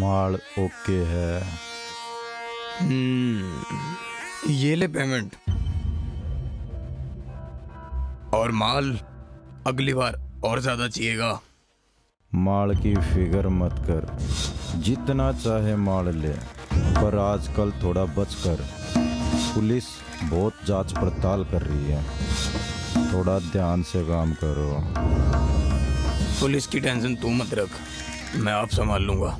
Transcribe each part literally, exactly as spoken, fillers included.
माल okay है। हम्म, ये ले पेमेंट और माल अगली बार और ज्यादा चाहिएगा। माल की फिक्र मत कर, जितना चाहे माल ले, पर आजकल थोड़ा बच कर। पुलिस बहुत जांच पड़ताल कर रही है, थोड़ा ध्यान से काम करो। पुलिस की टेंशन तू मत रख, मैं आप संभाल लूंगा।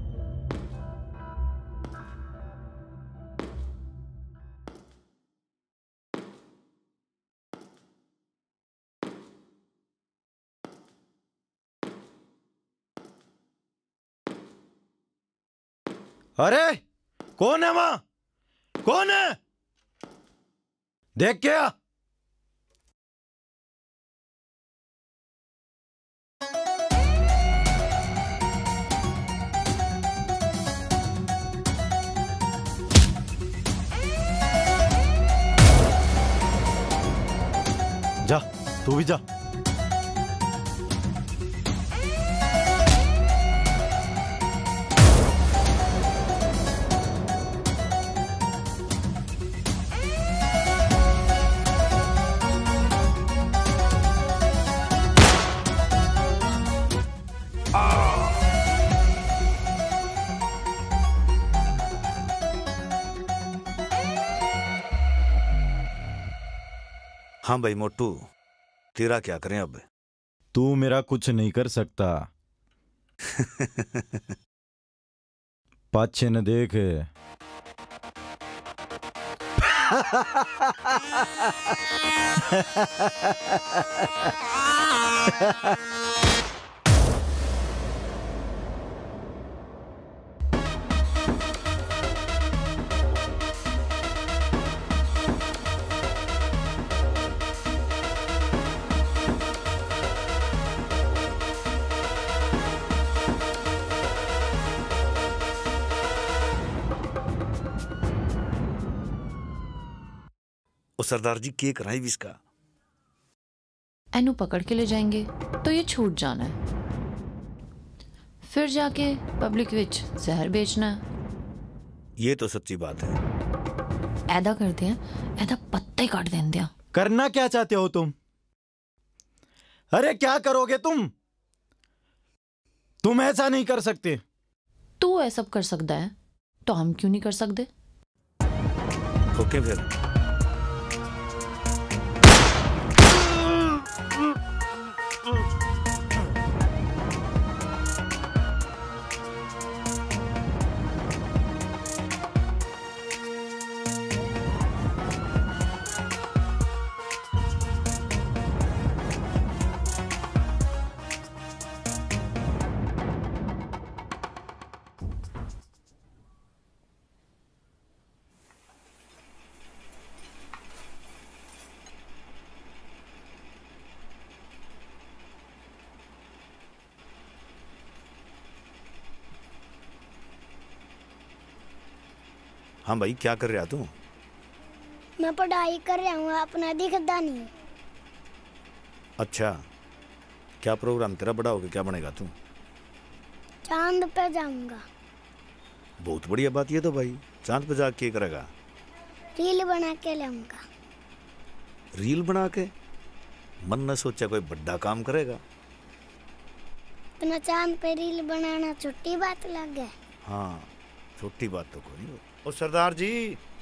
अरे कौन है वहां? कौन है? देख क्या? जा, तू भी जा। हाँ भाई मोटू, तेरा क्या करें अब? तू मेरा कुछ नहीं कर सकता। पाछे न देख। ओ सरदार जी के कराई भी इसका? एनू पकड़ के ले जाएंगे तो ये छूट जाना है, फिर जाके पब्लिक विच जहर बेचना है। ये तो सच्ची बात है। ऐदा करते हैं, ऐदा पत्ते काट देंगे हैं। करना क्या चाहते हो तुम? अरे क्या करोगे तुम? तुम ऐसा नहीं कर सकते। तू ऐसा कर सकता है तो हम क्यों नहीं कर सकते? ओके फिर। हाँ भाई, क्या कर रहा तू? मैं पढ़ाई कर रहा हूँ, अपना दिखता नहीं। अच्छा, क्या प्रोग्राम तेरा बड़ा होगा, क्या बनेगा तू? चांद पे जाऊंगा। बहुत बढ़िया बात ये तो भाई। चांद पे जाके क्या करेगा? रील बना के लाऊंगा। रील बना के? मन न सोचा कोई बड़ा काम करेगा। इतना चांद पे रील बनाना छोटी बात लग गई। हाँ, छोटी बात तो कोई नहीं। ओ सरदार जी,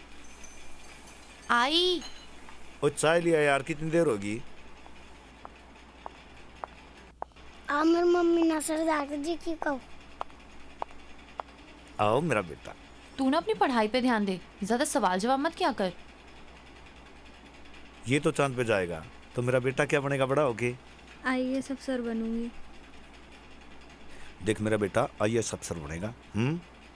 आई। ओ चाय लिया यार, कितनी देर होगी? आमिर मम्मी ना सरदार जी की कहो। आओ मेरा बेटा। तू ना अपनी पढ़ाई पे ध्यान दे, ज्यादा सवाल जवाब मत क्या कर। ये तो चांद पे जाएगा तो मेरा बेटा क्या बनेगा बड़ा होके? आई ए एस अफसर बनूंगी। देख मेरा बेटा आई ए एस अफसर बनेगा। हम्म।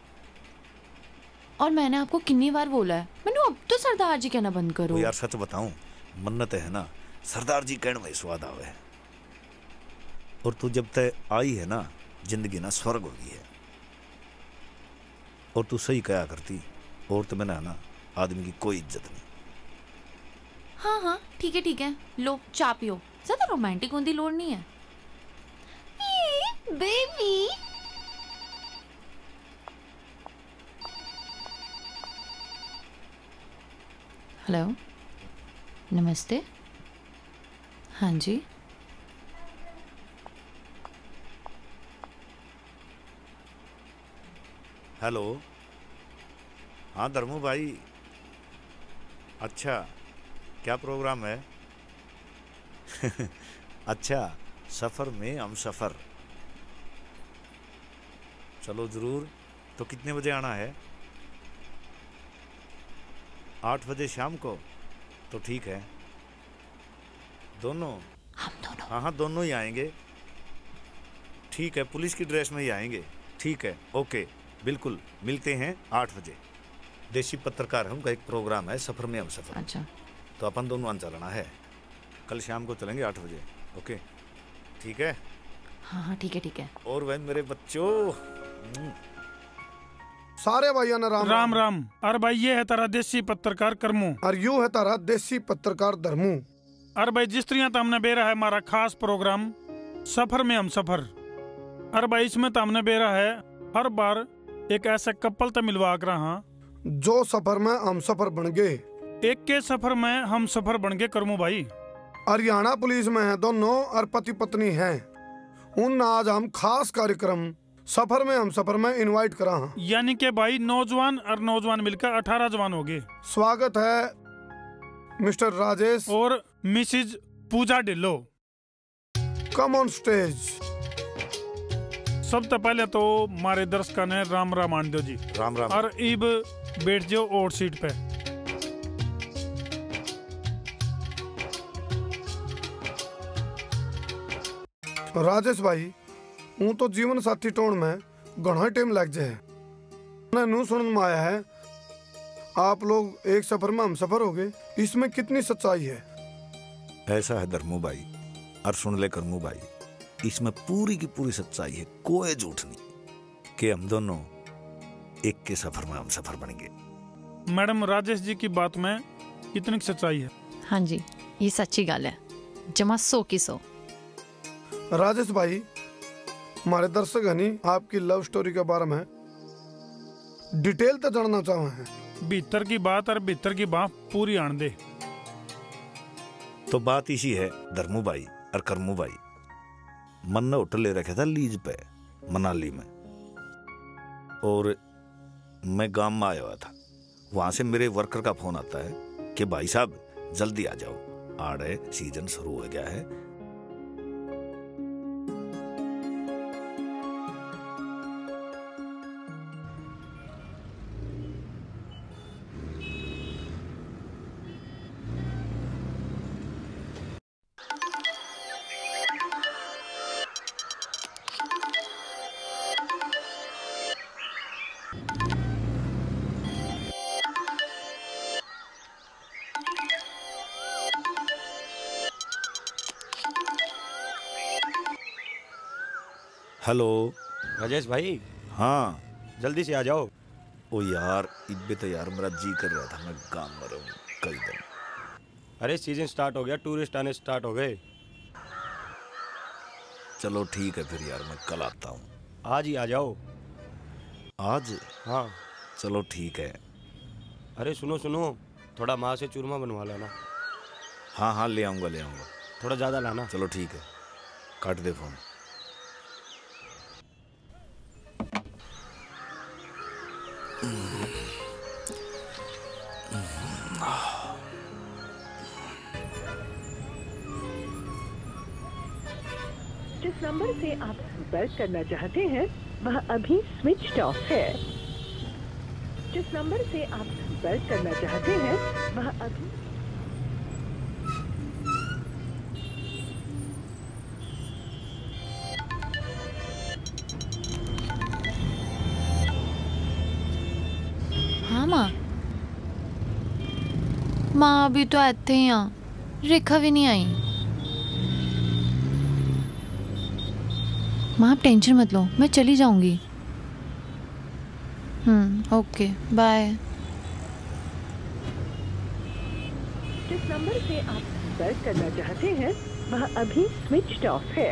और मैंने आपको कितनी बार बोला है, मैंने अब तो सरदार जी कहना बंद करो। यार सच बताऊं, मन्नत है ना, सरदार जी कहने में स्वाद आवे। और तू जब तक आई है ना, जिंदगी ना स्वर्ग हो गई है। और तू सही कहा करती, और तो मैंने ना आदमी की कोई इज्जत नहीं। हाँ हाँ ठीक है ठीक है, लो चाय पियो, ज्यादा रोमांटिक होने की लोड़ नहीं है। बेबी हेलो, नमस्ते। हाँ जी, हेलो। हाँ धर्मू भाई, अच्छा क्या प्रोग्राम है? अच्छा, सफ़र में हम सफ़र। चलो ज़रूर। तो कितने बजे आना है? आठ बजे शाम को? तो ठीक है। दोनों? हम दोनों। हाँ हाँ, दोनों ही आएंगे। ठीक है, पुलिस की ड्रेस में ही आएंगे। ठीक है, ओके, बिल्कुल मिलते हैं आठ बजे। देसी पत्रकार हम का एक प्रोग्राम है, सफ़र में हम सफ़र। अच्छा, तो अपन दोनों आन चलना है। कल शाम को चलेंगे आठ बजे। ओके, ठीक है। हाँ हाँ ठीक है ठीक है। और वह मेरे बच्चों, सारे भाइयों ने राम राम राम। अरे भाई ये है तारा देसी पत्रकार करमू। और यू है तारा देसी पत्रकार धर्मू। अरे भाई जिस तरह तो हमने बेरा है हमारा खास प्रोग्राम सफर में हम सफर। अरे भाई इसमें तो हमने बेरा है हर बार एक ऐसा कपल तो मिलवा कर रहा जो सफर में हम सफर बन गए। एक के सफर में हम सफर बन के करमू भाई। हरियाणा पुलिस में है दोनों और पति पत्नी हैं। उन आज हम खास कार्यक्रम सफर में हम सफर में इनवाइट करा हैं। यानी के भाई नौजवान और नौजवान मिलकर अठारह जवान हो गए। स्वागत है मिस्टर राजेश और Mrs Pooja Dhillon. Come on stage. सब तो पहले तो हमारे दर्शकों ने राम राम आन दो जी। राम राम। और इब बैठ जाओ और सीट पे। राजेश भाई, हूँ तो जीवन साथी टोन में घना टाइम लग जाए। नू सुन में आया है आप लोग एक सफर में हम सफर हो गए। इसमें कितनी सच्चाई है? ऐसा है धर्मू भाई, और सुन ले करमू भाई, इसमें पूरी की पूरी सच्चाई है, कोई झूठ नहीं कि हम दोनों एक के सफर में हम सफर बन गए। मैडम राजेश जी की बात में इतनी सच्चाई है। हाँ जी, ये सच्ची गल है, जमा सौ की सौ। राजेश भाई, हमारे दर्शक हनी आपकी लव स्टोरी के बारे में डिटेल तो जानना चाहे हैं। भीतर की बात और भीतर की बात पूरी आन दे। तो बात इसी है धर्मू भाई और करमू भाई, मन ने होटल ले रखा था लीज पे मनाली में, और मैं गांव में आया हुआ था। वहां से मेरे वर्कर का फोन आता है कि भाई साहब जल्दी आ जाओ, आड़े सीजन शुरू हो गया है। हेलो राजेश भाई। हाँ जल्दी से आ जाओ। ओ यार, इब्बे तो यार मेरा जी कर रहा था मैं गांव में रहूं कई दिन। अरे सीजन स्टार्ट हो गया, टूरिस्ट आने स्टार्ट हो गए। चलो ठीक है फिर यार, मैं कल आता हूँ। आज ही आ जाओ। आज? हाँ चलो ठीक है। अरे सुनो सुनो, थोड़ा माँ से चूरमा बनवा लाना। हाँ हाँ ले आऊँगा ले आऊँगा। थोड़ा ज़्यादा लाना। चलो ठीक है, काट दे फोन। जिस नंबर से आप संपर्क करना चाहते हैं वह अभी स्विच ऑफ है। जिस नंबर से आप संपर्क करना चाहते हैं वह अभी हाँ माँ, माँ अभी तो आते ही यहाँ, रेखा भी नहीं आई। माँ आप टेंशन मत लो, मैं चली जाऊंगी। Hmm okay bye. जिस नंबर से आप संपर्क करना चाहते हैं वह अभी स्विच ऑफ है।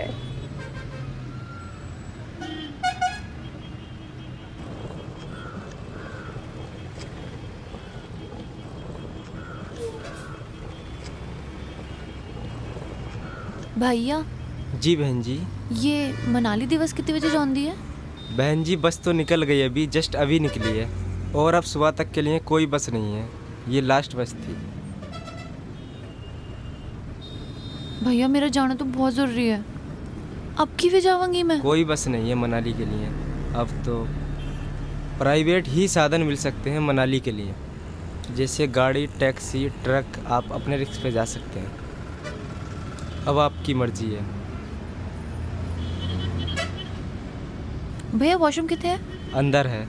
भैया जी बहन जी। ये मनाली दिवस कितने बजे जाती है? बहन जी बस तो निकल गई अभी, जस्ट अभी निकली है और अब सुबह तक के लिए कोई बस नहीं है, ये लास्ट बस थी। भैया मेरा जाना तो बहुत ज़रूरी है, अब की भी जाऊंगी मैं। कोई बस नहीं है मनाली के लिए, अब तो प्राइवेट ही साधन मिल सकते हैं मनाली के लिए, जैसे गाड़ी, टैक्सी, ट्रक, आप अपने रिस्क पे जा सकते हैं। अब आपकी मर्जी है। भैया वॉशरूम कितने है? अंदर है।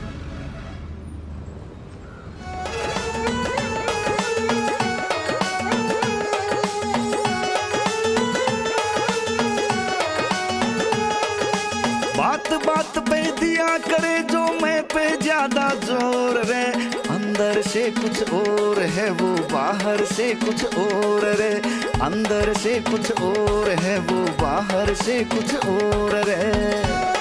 बात बात पे दिया करे जो मैं पे ज्यादा जोर रे, अंदर से कुछ और है वो बाहर से कुछ और रे, अंदर से कुछ और है वो बाहर से कुछ और रे।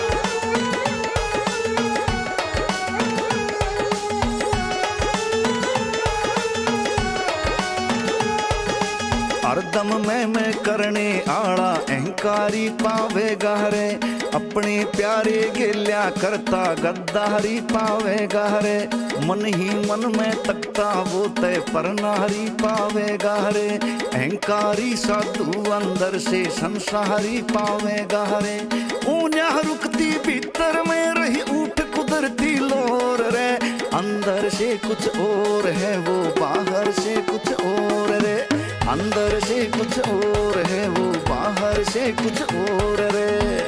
हरदम मैं मैं करने आड़ा अहंकारी पावेगा रे, अपने प्यारे गेल्या करता गद्दारी पावेगा रे, मन ही मन में तकता वो तय पर नारी पावेगा रे, अहंकारी साधु अंदर से संसारी पावेगा रे, ऊंजा रुकती भीतर में रही उठ कुदरती लोर रे, अंदर से कुछ और है वो बाहर से कुछ और रे, अंदर से कुछ और है वो बाहर से कुछ और रे।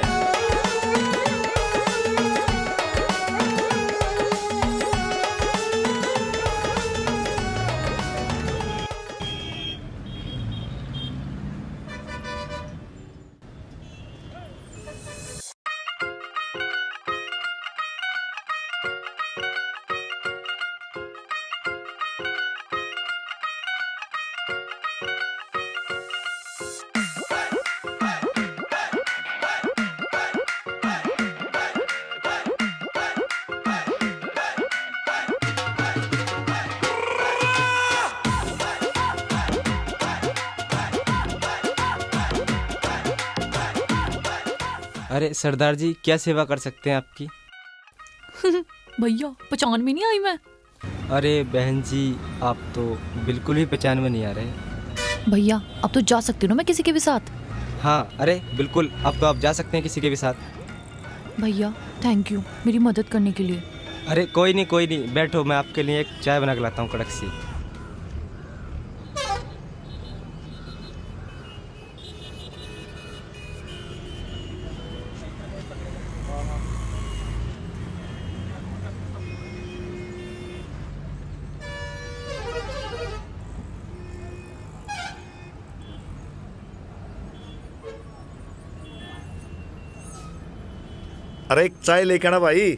अरे सरदार जी क्या सेवा कर सकते हैं आपकी? भैया पहचान में नहीं आई मैं। अरे बहन जी आप तो बिल्कुल ही पहचान में नहीं आ रहे। भैया अब तो जा सकती हूँ ना मैं किसी के भी साथ? हाँ अरे बिल्कुल, अब तो आप जा सकते हैं किसी के भी साथ। भैया थैंक यू मेरी मदद करने के लिए। अरे कोई नहीं कोई नहीं, बैठो मैं आपके लिए एक चाय बना के लाता हूँ कड़क सी। अरे एक चाय लेके आना भाई।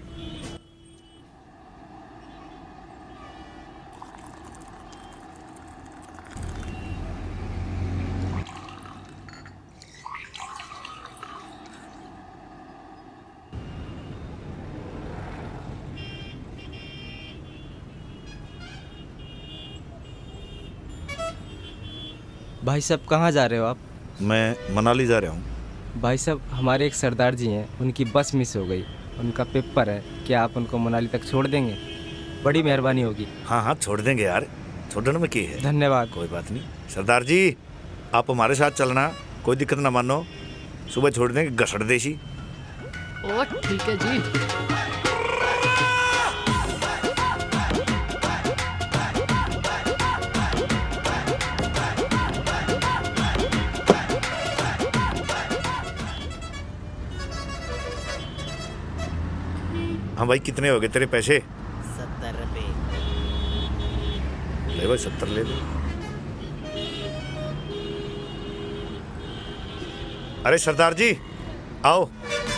भाई साहब कहाँ जा रहे हो आप? मैं मनाली जा रहा हूँ। भाई साहब हमारे एक सरदार जी हैं, उनकी बस मिस हो गई, उनका पेपर है, क्या आप उनको मनाली तक छोड़ देंगे? बड़ी मेहरबानी होगी। हाँ हाँ छोड़ देंगे यार, छोड़ने में क्या है। धन्यवाद। कोई बात नहीं सरदार जी, आप हमारे साथ चलना, कोई दिक्कत ना मानो, सुबह छोड़ देंगे घसड़ देसी। ओ ठीक है जी। हाँ भाई कितने हो गए तेरे पैसे? सत्तर रुपए। ले भाई सत्तर ले लो। अरे सरदार जी आओ।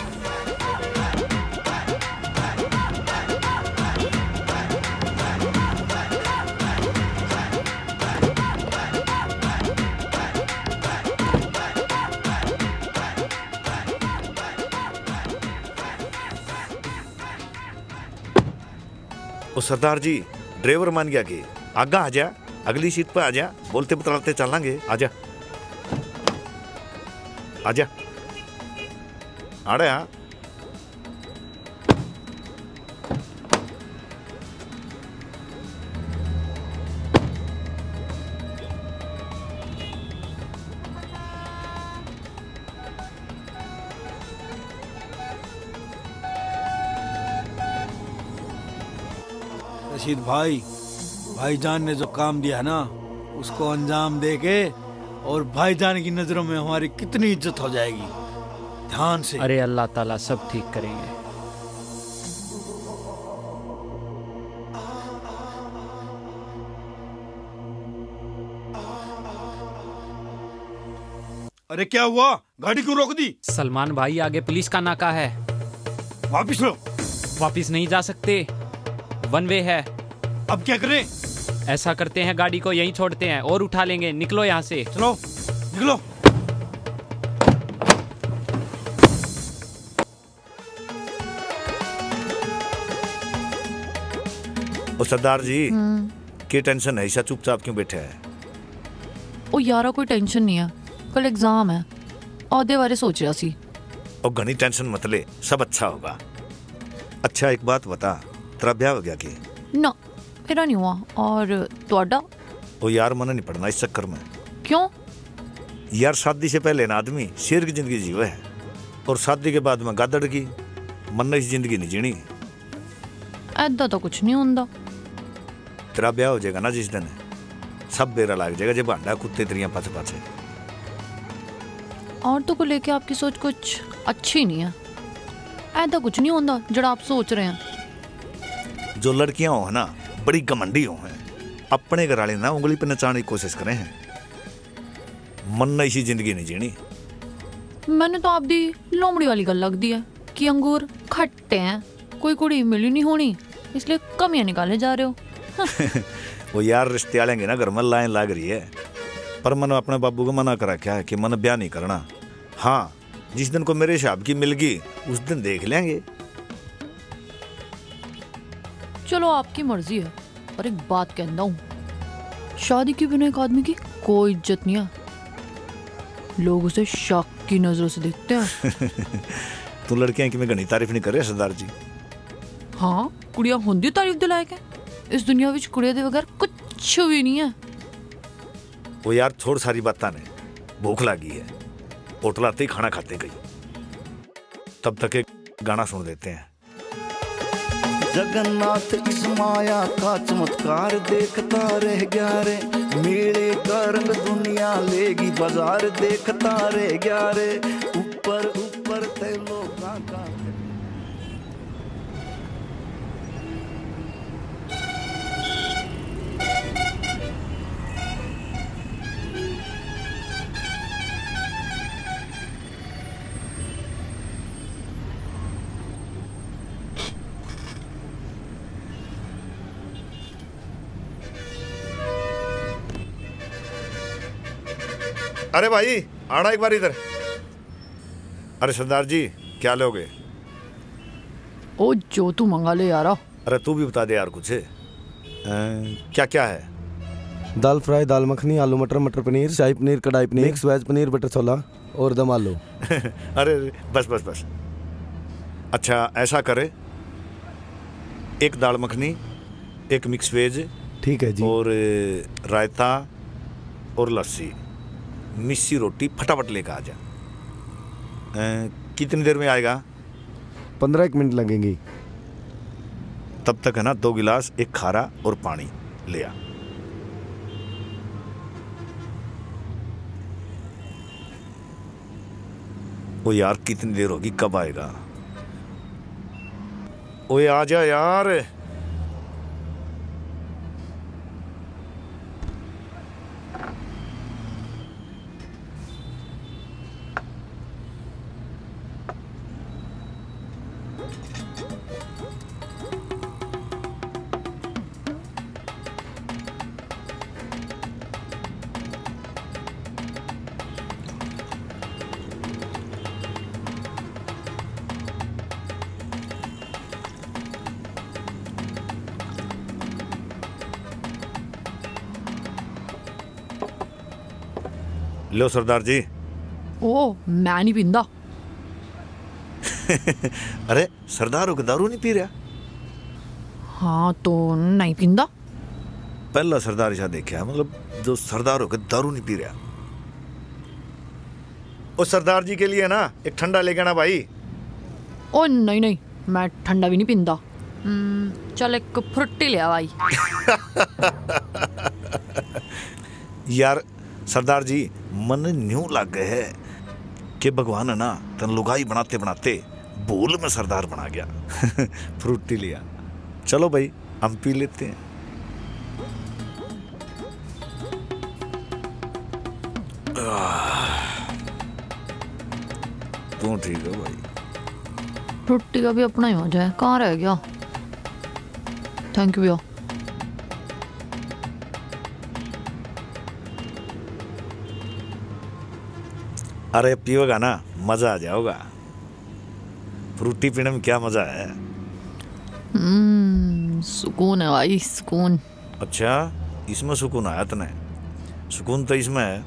ओ सरदार जी ड्राइवर मान गया कि आगा आ जा, अगली सीट पर आ जा, बोलते बतलाते चलेंगे, आ जा। आजा आड़े। हाँ रशीद भाई, भाईजान ने जो काम दिया ना उसको अंजाम दे के और भाईजान की नजरों में हमारी कितनी इज्जत हो जाएगी। ध्यान से। अरे अल्लाह ताला सब ठीक करेंगे। अरे क्या हुआ, गाड़ी क्यों रोक दी? सलमान भाई आगे पुलिस का नाका है। वापिस लो। वापिस नहीं जा सकते, वन वे है। अब क्या करें? ऐसा करते हैं गाड़ी को यहीं छोड़ते हैं और उठा लेंगे। निकलो यहाँ से। चलो निकलो। ओ सरदार जी की टेंशन है, ऐसा चुपचाप क्यों बैठे हैं? ओ यारा कोई टेंशन नहीं है, कल एग्जाम है, औदे बारे सोच रहा सी। ओ घनी टेंशन मत ले, सब अच्छा होगा। अच्छा एक बात बता, तेरा ब्याह हो गया कि? ना मेरा नहीं हुआ। और ਤੁਹਾਡਾ? ओ यार मना नहीं पड़ना इस चक्कर में। क्यों? यार शादी से पहले ना आदमी शेर की जिंदगी जीवे है और शादी के बाद में गादड़ की मन इस जिंदगी नहीं जीनी। ऐदा तो कुछ नहीं होता। तेरा ब्याह हो जाएगा ना जिस दिन, सब बेरा लग जाएगा जब भांडा कुत्ते तेरिया पाछे पाछे। औरतों को लेके आपकी सोच कुछ अच्छी नहीं है। ऐदा कुछ नहीं होता जड़ा आप सोच रहे हैं। जो लड़कियां हो है ना बड़ी घमंडी हो हैं, अपने घर वाले ना उंगली पे नचाने की कोशिश करें हैं। मन इसी जिंदगी नहीं जीनी। मैंने तो आप दी लोमड़ी वाली गल लगती है कि अंगूर खट्टे हैं, कोई कुड़ी मिली नहीं होनी इसलिए कमियां निकाले जा रहे हो। वो यार रिश्ते वालेंगे ना घर में लाइन लाग रही है, पर मैंने अपने बाबू को मना करा क्या है कि मन ब्याह नहीं करना। हाँ जिस दिन को मेरे हिसाब की मिल गई उस दिन देख लेंगे। चलो आपकी मर्जी है, पर एक बात कहता हूँ, शादी के बिना एक आदमी की कोई इज्जत नहीं है। लोग उसे शक की नजरों से देखते हैं। तू लड़कियां की मैं घनी तारीफ नहीं कर रहे सरदार जी। हाँ कुड़ियां होंदी तारीफ दे लायक है। इस दुनिया विच कुड़ियां दे बगैर कुछ भी नहीं है। वो यार छोड़ सारी बातें ने, भूख लगी है, होटल आते ही खाना खाते गई। तब तक एक गाना सुन देते हैं। जगन्नाथ इस माया का चमत्कार देखता रह गया रे, मेरे का रंग दुनिया लेगी बाजार देखता रह गया रे, ऊपर ऊपर ते लोगा का। अरे भाई आना एक बार इधर। अरे सरदार जी क्या लोगे? ओ जो तू मंगा ले यारा। अरे तू भी बता दे यार कुछ। आ, क्या क्या है? दाल फ्राई, दाल मखनी, आलू मटर, मटर paneer, shahi paneer, kadai paneer, mix veg paneer, butter chhola और दम आलू। अरे बस बस बस। अच्छा ऐसा करे, एक दाल मखनी, एक मिक्स वेज, ठीक है जी, और रायता और लस्सी, मिस्सी रोटी फटाफट लेकर आ जा। कितनी देर में आएगा? पंद्रह एक मिनट लगेंगी। तब तक है ना दो गिलास एक खारा और पानी ले आ। ओ यार कितनी देर होगी, कब आएगा? ओए आ जा यार। लो सरदार जी ओ मैं नहीं पींदा। अरे सरदार हो के दारू नहीं पी रहा? हाँ तो नहीं पींदा। पहला सरदार ऐसा देखा मतलब जो सरदार हो के दारू नहीं पी रहा। ओ सरदार जी के लिए ना एक ठंडा लेके आना भाई। ओ नहीं नहीं मैं ठंडा भी नहीं पींदा। चल एक फ्रुट्टी ले आ भाई। यार सरदार जी मन न्यू लग गए है कि भगवान है ना तन लुगाई बनाते बनाते बोल में सरदार बना गया। फ्रूटी लिया। चलो भाई हम पी लेते हैं। तू ठीक है भाई? फ्रूटी का भी अपना ही मजा है, कहाँ रह गया। थैंक यू भैया। अरे पियोगा ना मजा आ जाओगा। फ्रूटी पीने में क्या मजा है। हम्म सुकून है भाई, सुकून। अच्छा इसमें सुकून आया तने? सुकून तो इसमें है।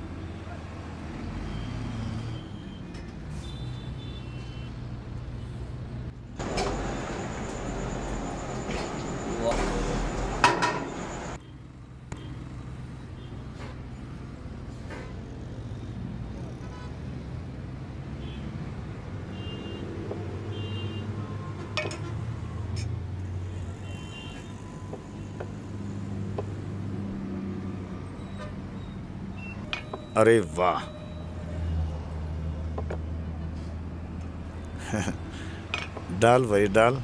अरे वाह। डाल भाई डाल।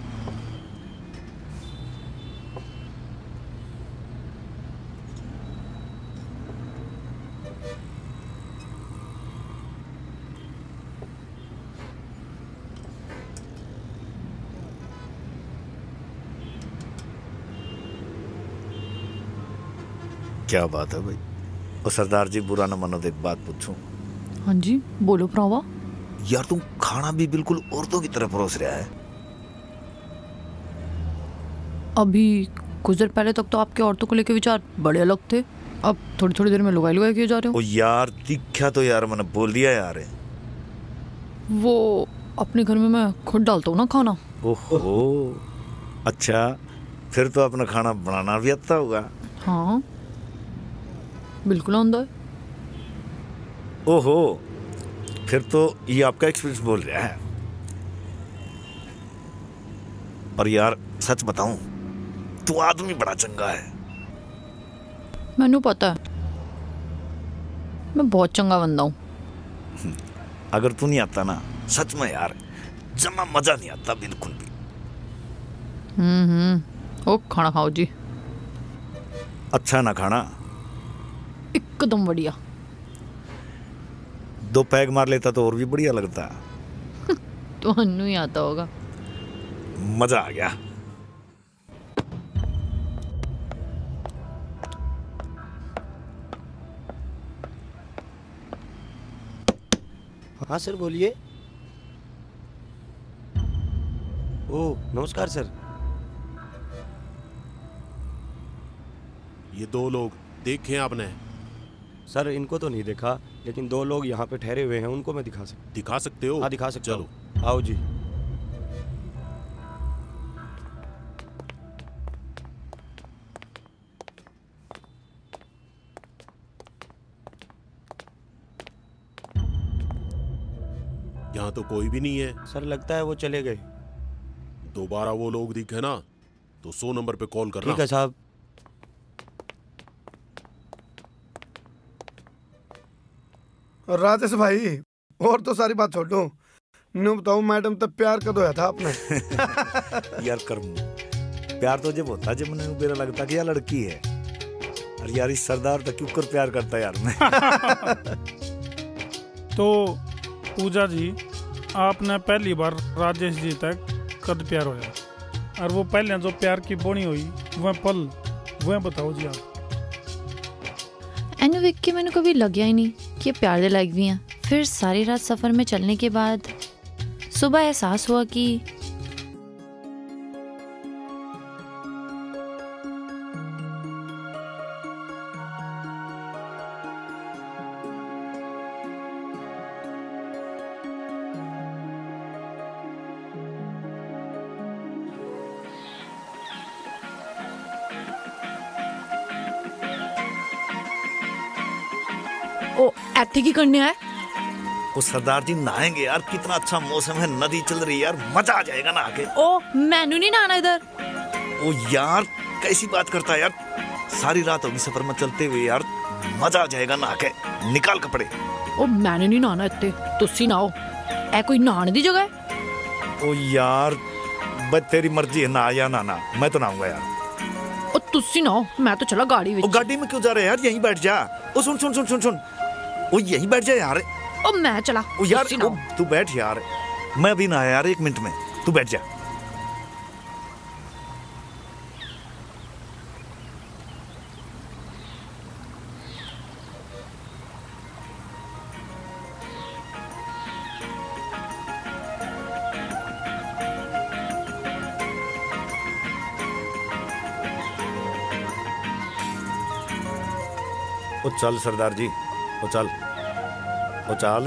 क्या बात है भाई। और सरदार जी बुरा न मानो तो एक बात पूछूं? हाँ जी बोलो भरावा। यार तुम खाना भी बिल्कुल औरतों की तरह परोस रहा है। अभी कुछ देर पहले तक तो आपके औरतों को लेके विचार बड़े अलग थे, अब थोड़ी थोड़ी देर में लुगाई लुगाई किए जा रहे हो। ओ यार दिखा तो यार मैंने बोल दिया यार। वो अपने घर में मैं खुद डालता हूँ ना खाना। ओहो अच्छा फिर तो अपना खाना बनाना भी आता होगा। हाँ बिल्कुल आंदा है। ओहो फिर तो ये आपका एक्सपीरियंस बोल रहा है। और यार सच बताऊं तू आदमी बड़ा चंगा है। मैनू पता है मैं बहुत चंगा बंदा हूँ। अगर तू नहीं आता ना सच में यार जमा मजा नहीं आता बिल्कुल भी। हम्म हम्म ओ खाना खाओ जी। अच्छा ना खाना एकदम बढ़िया। दो पैग मार लेता तो और भी बढ़िया लगता। तो अन्नू ही आता होगा। मजा आ गया। हाँ सर बोलिए। ओह नमस्कार सर। ये दो लोग देखे आपने? सर इनको तो नहीं देखा लेकिन दो लोग यहाँ पे ठहरे हुए हैं उनको मैं दिखा सकता। दिखा सकते हो? हाँ दिखा सकता चलो हूँ। आओ जी। यहाँ तो कोई भी नहीं है। सर लगता है वो चले गए। दोबारा वो लोग दिखे ना तो सौ नंबर पे कॉल करना। ठीक है साहब। राजेश भाई और तो सारी बात छोड़ो, नु बताओ मैडम तब प्यार कब होया था आपने? यार कर्म प्यार तो जब होता जब मैंने मेरा लगता कि यार लड़की है। और यार इस सरदार तक क्यों कर प्यार करता यार मैं। तो पूजा जी आपने पहली बार राजेश जी तक कद प्यार होया और वो पहले जो प्यार की बोनी हुई वह पल वह बताओ जी आप। एनु विक के मैंने कभी लगा ही नहीं कि ये प्यार दे लायक भी हैं। फिर सारी रात सफर में चलने के बाद सुबह एहसास हुआ कि ओ ऐथे की करने आए? वो सरदार जी नहाएंगे यार, कितना अच्छा मौसम है, नदी चल रही है यार, मजा आ जाएगा नहा के। ओ मैनू नहीं नहाना इधर। ओ यार कैसी बात करता है यार, सारी रात होगी सफर में चलते हुए यार, मजा आ जाएगा नहा के, निकाल कपड़े। ओ मैंने नहीं नहाना इत्ते, तुसी नहाओ, ऐ कोई नहाने दी जगह है? ओ यार बस तेरी मर्जी है, नहा या ना ना, मैं तो नहाऊंगा यार। ओ तुसी नहाओ, मैं तो चला गाड़ी में। ओ गाड़ी में क्यों जा रहे यार, यहीं बैठ जा। ओ सुन सुन सुन सुन सुन, ओ यहीं बैठ जा यार। ओ मैं चला। ओ यार ओ, तू बैठ यार, मैं अभी नहाया यार, एक मिनट में, तू बैठ जा। ओ चल सरदार जी, ओ चल, ओ चल,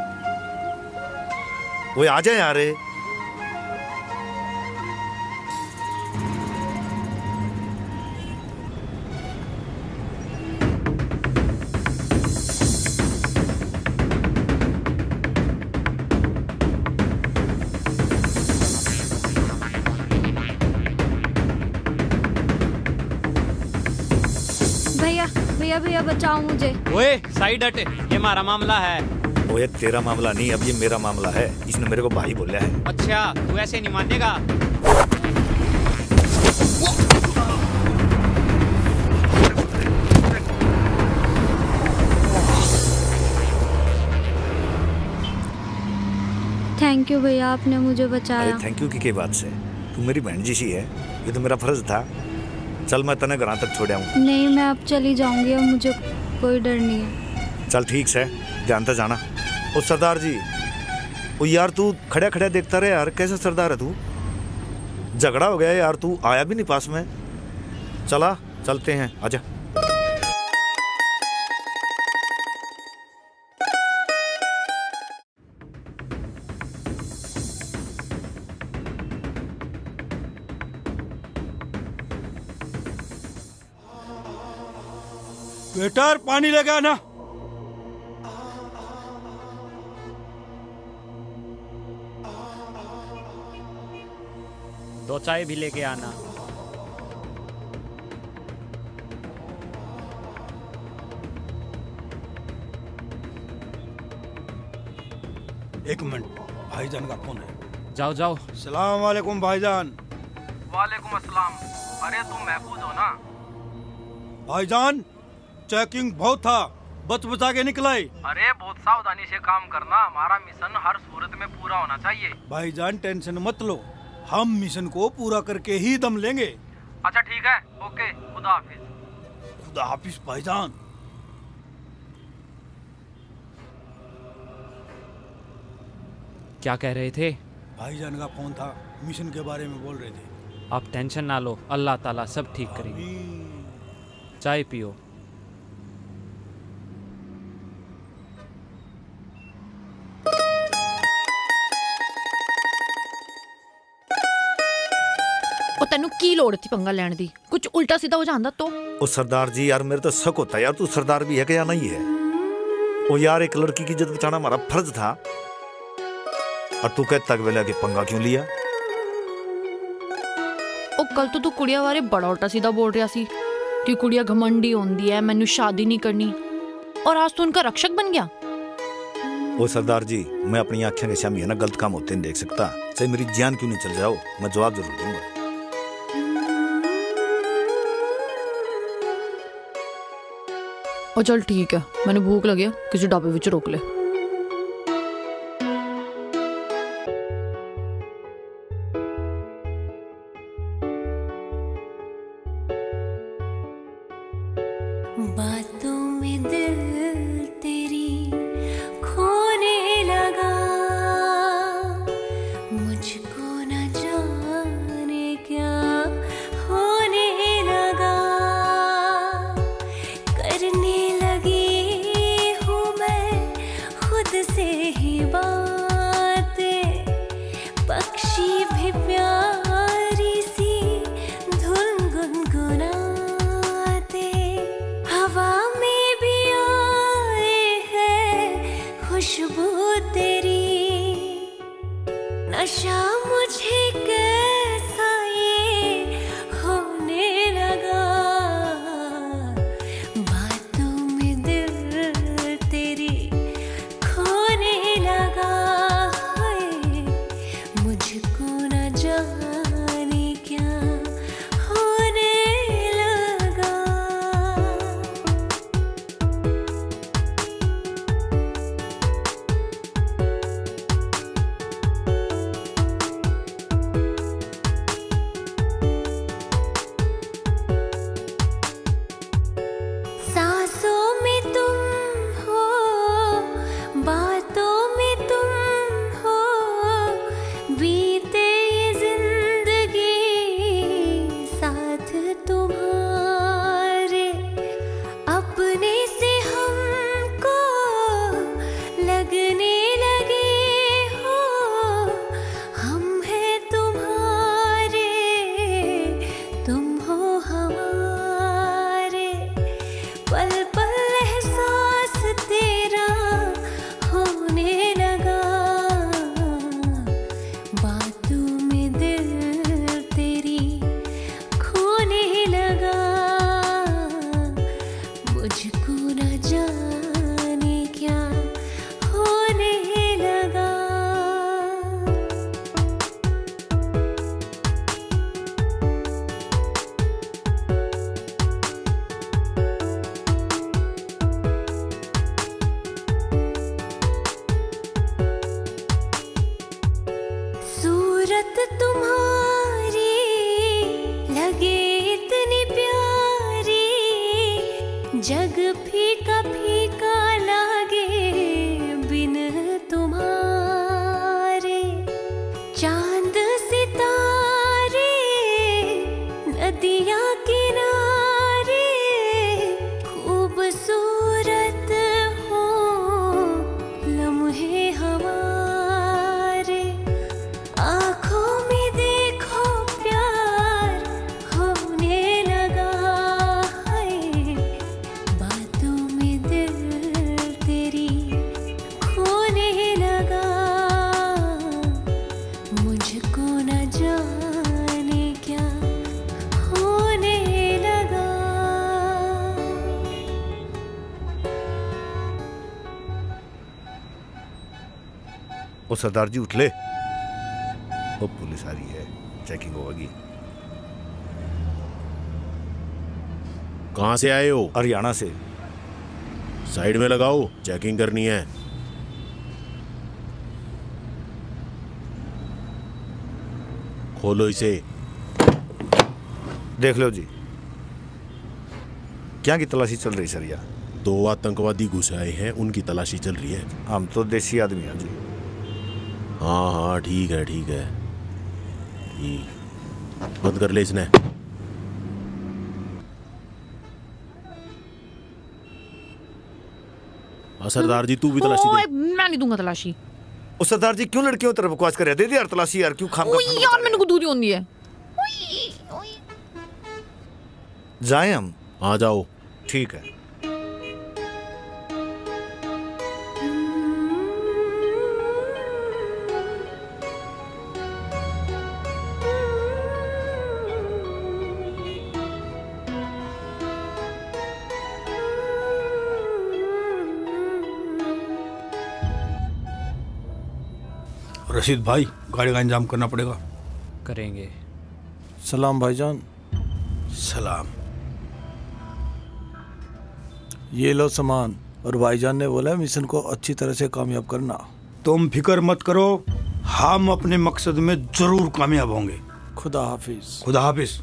वो आ जाए यार। भैया भैया भैया बचाओ मुझे। ओए साइड हट, ये हमारा मामला है। ओए तेरा मामला नहीं, अब ये मेरा मामला है, इसने मेरे को भाई बोला है। अच्छा तू ऐसे नहीं मानेगा। थैंक यू भैया, आपने मुझे बचाया। अरे थैंक यू की क्या बात से, तू मेरी बहन जी सी है, ये तो मेरा फर्ज था। चल मैं तने घर तक छोड़ आऊं। नहीं मैं अब चली जाऊंगी, अब मुझे कोई डर नहीं है। चल ठीक से, ध्यान से जाना। ओ सरदार जी, ओ यार तू खड़ा खड़ा देखता रहे यार, कैसा सरदार है तू? झगड़ा हो गया यार, तू आया भी नहीं पास में। चला चलते हैं, आजा। वेटर पानी लेके आना। दो चाय भी लेके आना। एक मिनट, भाईजान का फोन है। जाओ जाओ। सलाम वालेकुम भाईजान। वालेकुम अस्सलाम। अरे तुम महफूज हो ना? भाईजान चेकिंग बहुत था, बच बचा के निकलाई। अरे बहुत सावधानी से काम करना, हमारा मिशन हर सूरत में पूरा होना चाहिए। भाईजान टेंशन मत लो, हम मिशन को पूरा करके ही दम लेंगे। अच्छा ठीक है, ओके, खुदा हाफिज। खुदा हाफिज भाईजान। क्या कह रहे थे? भाईजान का फोन था, मिशन के बारे में बोल रहे थे। आप टेंशन ना लो, अल्लाह ताला सब ठीक करेंगे। चाय पियो। ओ तेनू की लोड़ थी पंगा लेने दी? कुछ उल्टा सीधा हो जांदा तो। ओ सरदार जी यार, मेरे तो शक होता है यार, तू सरदार भी है कि या नहीं है? ओ यार एक लड़की की इज्जत बचाना हमारा फर्ज था, और तू कहता वेला के पंगा क्यों लिया? ओ कल तो तू कुड़िया बारे बड़ा उल्टा सीधा बोल रहा सी कि कुड़िया घमंडी होंदी है, मैनू शादी नहीं करनी, और आज तो उनका रक्षक बन गया। ओ सरदार जी, मैं अपनी आंखें के सामने है ना गलत काम होते नहीं देख सकता, चाहे मेरी जान क्यों नहीं चल जाओ, मैं जवाब जरूर दूंगा। ओ चल ठीक है, मैंने भूख लगी है, किसी ढाबे विच रोक ले। बातों में दिल तेरी खोने लगा, मुझको न जाने क्या होने लगा, करने लगी हूँ मैं खुद से ही बातें, पक्षी भी प्यारी सी धुन गुनगुना, हवा में भी आए पल पल एहसास तेरा होने लगा, बातों में दिल तेरी खोने लगा, मुझको न जाने क्या होने लगा। सूरत तुम्हारी लगे इतनी प्यारी, जग फीका फीका लागे बिन तुम्हारे, चांद सितारे नदियाँ किनारे खूबसूरत हो लम्हे हमारे, आँखों में देखो प्यार होने लगा है, बातों में दिल तेरी खोने लगा, मुझको न जाने क्या होने लगा। ओ सरदार जी उठ ले, वो पुलिस आ रही है, चेकिंग होगी। कहाँ से आए हो? हरियाणा से। साइड में लगाओ, चेकिंग करनी है। खोलो इसे। देख लो जी, क्या की तलाशी चल रही सरिया? दो आतंकवादी घुस आए हैं, उनकी तलाशी चल रही है। हम तो देसी आदमी हैं जी। हाँ हाँ ठीक है ठीक है ठीक, बंद कर ले इसने। हाँ सरदार जी तू भी तलाशी ओए, दे। मैं नहीं दूंगा तलाशी। ओ सरदार जी क्यों लड़कियों तरफ बकवास कर रहे हैं? दे दे यार तलाशी यार, क्यों खाम ओए यार मैंने को दूरी होनी है। जाए हम? आ जाओ। ठीक है। रशीद भाई, गाड़ी का इंतजाम करना पड़ेगा। करेंगे। सलाम भाईजान। सलाम। ये लो सामान, और भाईजान ने बोला मिशन को अच्छी तरह से कामयाब करना। तुम फिक्र मत करो, हम अपने मकसद में जरूर कामयाब होंगे। खुदा हाफिज। खुदा हाफिज।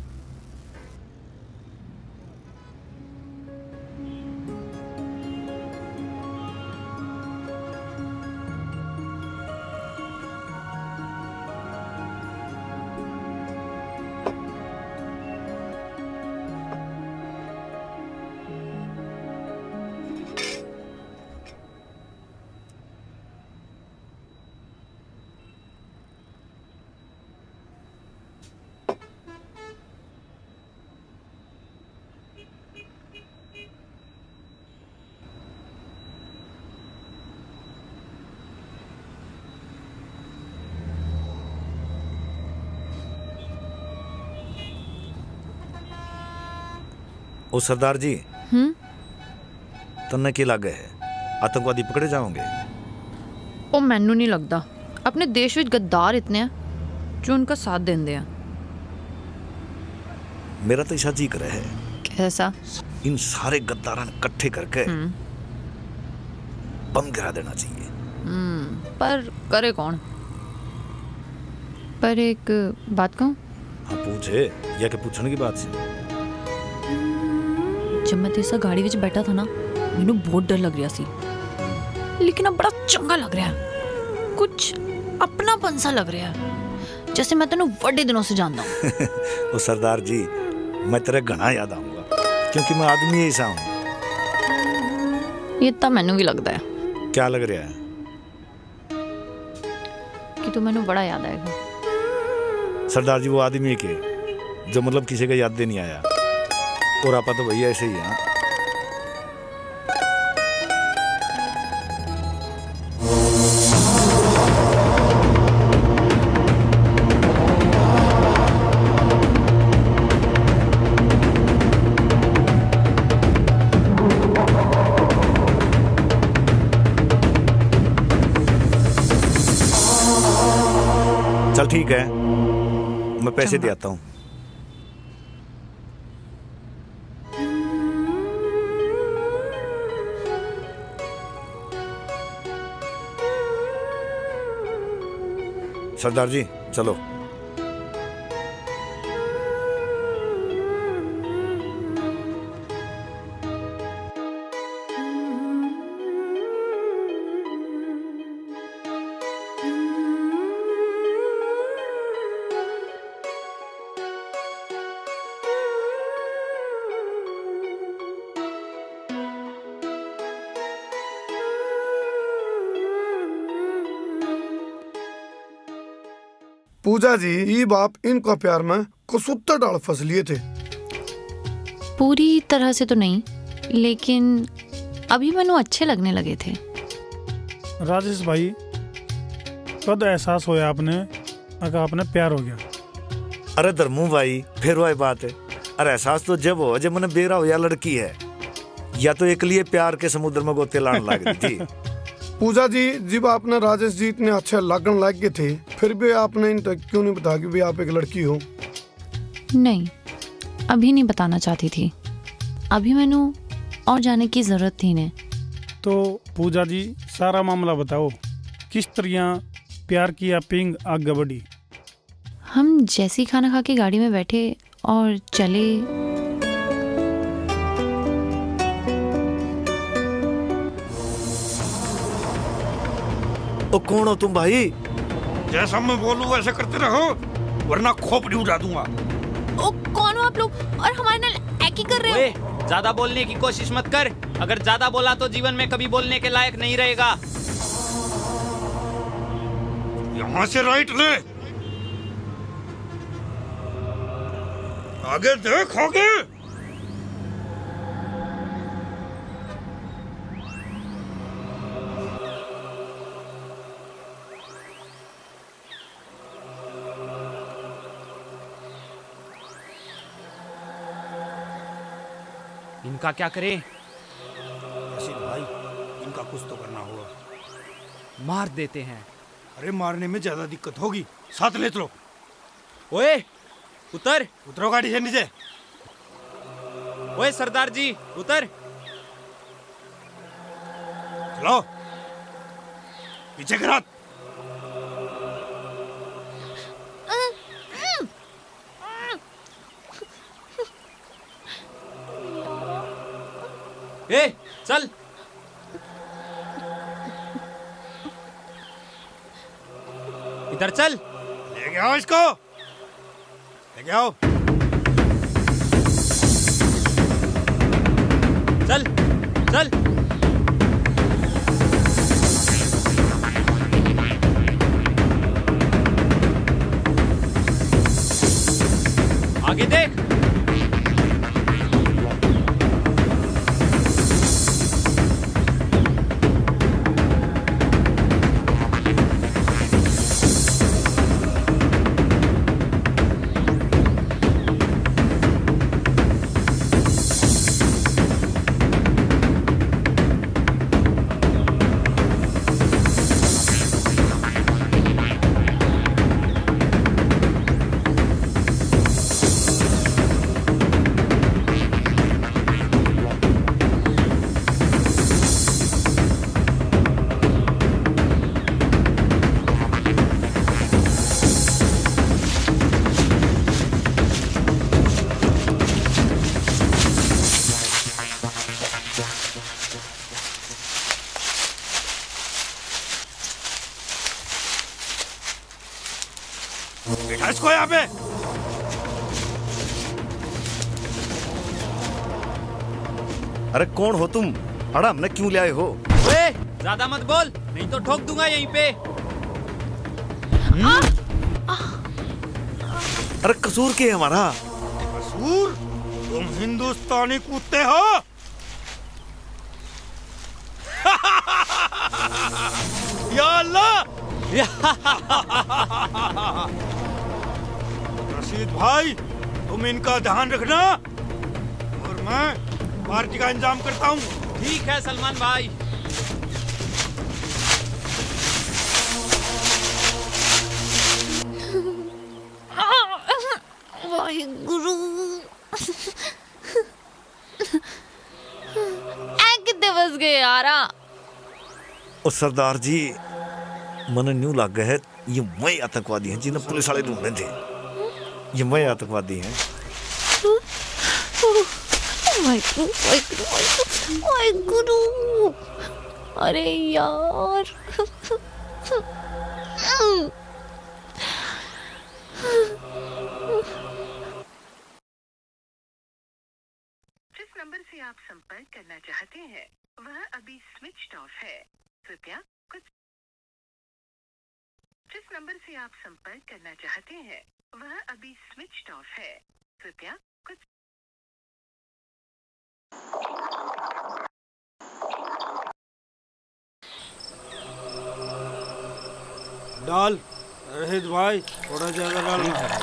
ओ सरदार जी, हम्म तन्ने की लग है आतंकवादी पकड़े जाओगे? ओ मैनू नहीं लगता। अपने देश विच गद्दार इतने हैं जो उनका साथ देंदे हैं। मेरा तो ऐसा जी करे है। कैसा? इन सारे गद्दारों ने इकट्ठे करके बम गिरा देना चाहिए। हम्म पर करे कौन? पर एक बात कहूं? हाँ पूछे, या के पूछने की बात से। जब मैं तेरे साथ गाड़ी विच बैठा था ना, मैनू बहुत डर लग रहा सी, लेकिन अब बड़ा चंगा लग रहा है। कुछ अपनापन सा लग रहा है, जैसे मैं तेनू बड़े दिनों से जानता हूँ। ओ सरदार जी, मैं तेरे घना याद आऊंगा, क्योंकि मैं आदमी ऐसा हूँ। ये तो मैनू भी लगता है। क्या लग रहा है? कि तू मैनू बड़ा याद आएगा। सरदार जी वो आदमी के जो मतलब किसी का याद नहीं आया, और आपा तो भैया ऐसे ही है। ठीक है, मैं पैसे दे आता हूँ। सरदार जी चलो। पूजा जी, ये बाप इनका प्यार में कसुत्तर डाल फंस लिए थे। पूरी तरह से तो नहीं, लेकिन अभी मैंने अच्छे लगने लगे थे। राजेश भाई, कद एहसास होया आपने अगर आपने प्यार हो गया? अरे धर्मू भाई, फिर वही बात है। अरे एहसास तो जब हो जब मैंने बेरा हो या लड़की है, या तो एक लिए प्यार के समुद्र में गोते लाने लग गई थी। पूजा जी, जब आपने राजेश जी इतने अच्छे लगन लग गए थे, फिर भी आपने इन तक क्यों नहीं बताया कि भी आप एक लड़की हो? नहीं, अभी नहीं बताना चाहती थी। अभी मैंने और जाने की जरूरत थी ने। तो पूजा जी, सारा मामला बताओ, किस तरह प्यार की पिंग आगे बढ़ी? हम जैसी खाना खा के गाड़ी में बैठे और चले, ओ कौन हो तुम भाई? जैसा मैं बोलूं वैसे करते रहो, वरना खोपड़ी उड़ा दूंगा। ओ कौन हो आप लोग और हमारे नाल ऐकी कर रहे हो? ज्यादा बोलने की कोशिश मत कर। अगर ज्यादा बोला तो जीवन में कभी बोलने के लायक नहीं रहेगा। यहाँ से राइट ले, आगे देख आगे। इनका क्या करें? रशीद भाई, इनका कुछ तो करना होगा। मार देते हैं। अरे मारने में ज्यादा दिक्कत होगी, साथ ले चलो। ओए उतर। उतरो गाड़ी से नीचे। ओए सरदार जी उतर। चलो पीछे कर हाथ। ए चल। इधर चल। लेके आओ इसको, लेके आओ। चल चल। आगे देख। इसको यहाँ पे। अरे कौन हो तुम? अड़ा हमने क्यों ले आए हो? ओए ज्यादा मत बोल, नहीं तो ठोक दूंगा यहीं पे। आ, आ, अरे कसूर क्या है हमारा? कसूर? तुम हिंदुस्तानी कुत्ते हो। या अल्लाह। रशीद भाई, तुम इनका ध्यान रखना और मैं पार्टी का इंतजाम करता हूँ। ठीक है सलमान भाई। ओए गुरु ऐ कितने बस गए यारा। ओ सरदार जी मन न्यू लग गया है ये वही आतंकवादी हैं जिन्हें पुलिस वाले ढूंढने थे। ये वही आतंकवादी हैं। ओए गुरु ओए गुरु अरे यार जिस नंबर से आप संपर्क करना चाहते हैं वह अभी स्विच ऑफ है। कृपया कुछ जिस नंबर से आप संपर्क करना चाहते हैं वह अभी स्विच ऑफ है। कृपया कुछ डाल रहीद भाई थोड़ा ज्यादा डालना।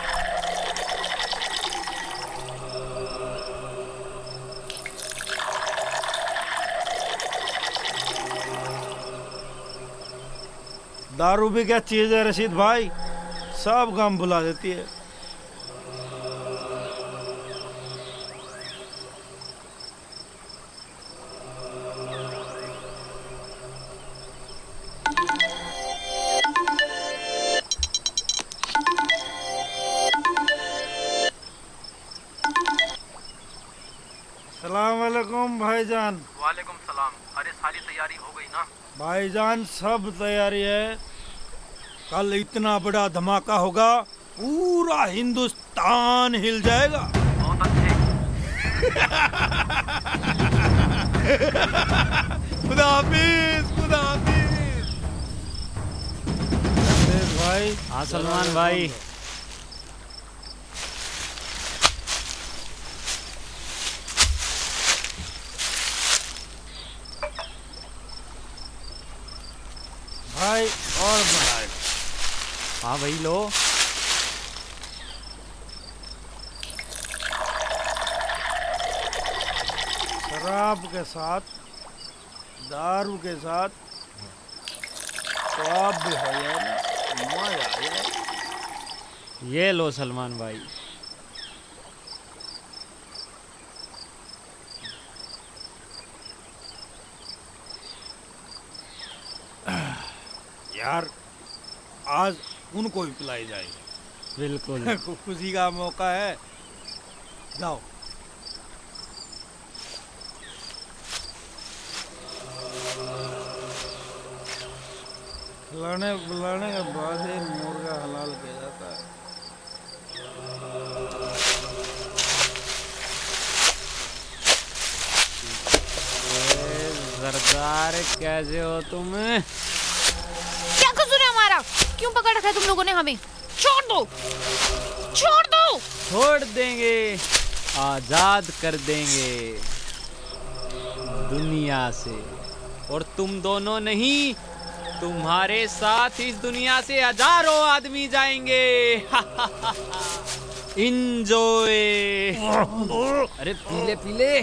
दारू भी क्या चीज है रशीद भाई, सब काम भुला देती है। सलाम वालेकुम भाईजान। वालेकुम सलाम। अरे सारी तैयारी हो गई ना? भाईजान सब तैयारी है। कल इतना बड़ा धमाका होगा पूरा हिंदुस्तान हिल जाएगा। बहुत अच्छे। खुदा हाफिज खुदा हाफिज। भाई हाँ सलमान भाई। भाई और बनाए। हाँ भाई लो। शराब के साथ दारू के साथ स्वाब भी हो जाए ना, मजा आ जाए। ये लो सलमान भाई। यार आज उनको भी पिलाई जाएगी। बिल्कुल खुशी का मौका है। जाओ खिलाने बुलाने के बाद ही मुर्गा हलाल किया जाता है। सरदार कैसे हो तुम? क्या कसूर है हमारा? क्यों पकड़ रखा है तुम लोगों ने हमें? छोड़ दो छोड़ दो। छोड़ देंगे, आजाद कर देंगे दुनिया से। और तुम दोनों नहीं, तुम्हारे साथ इस दुनिया से हजारों आदमी जाएंगे। इंजॉय। अरे पीले पीले।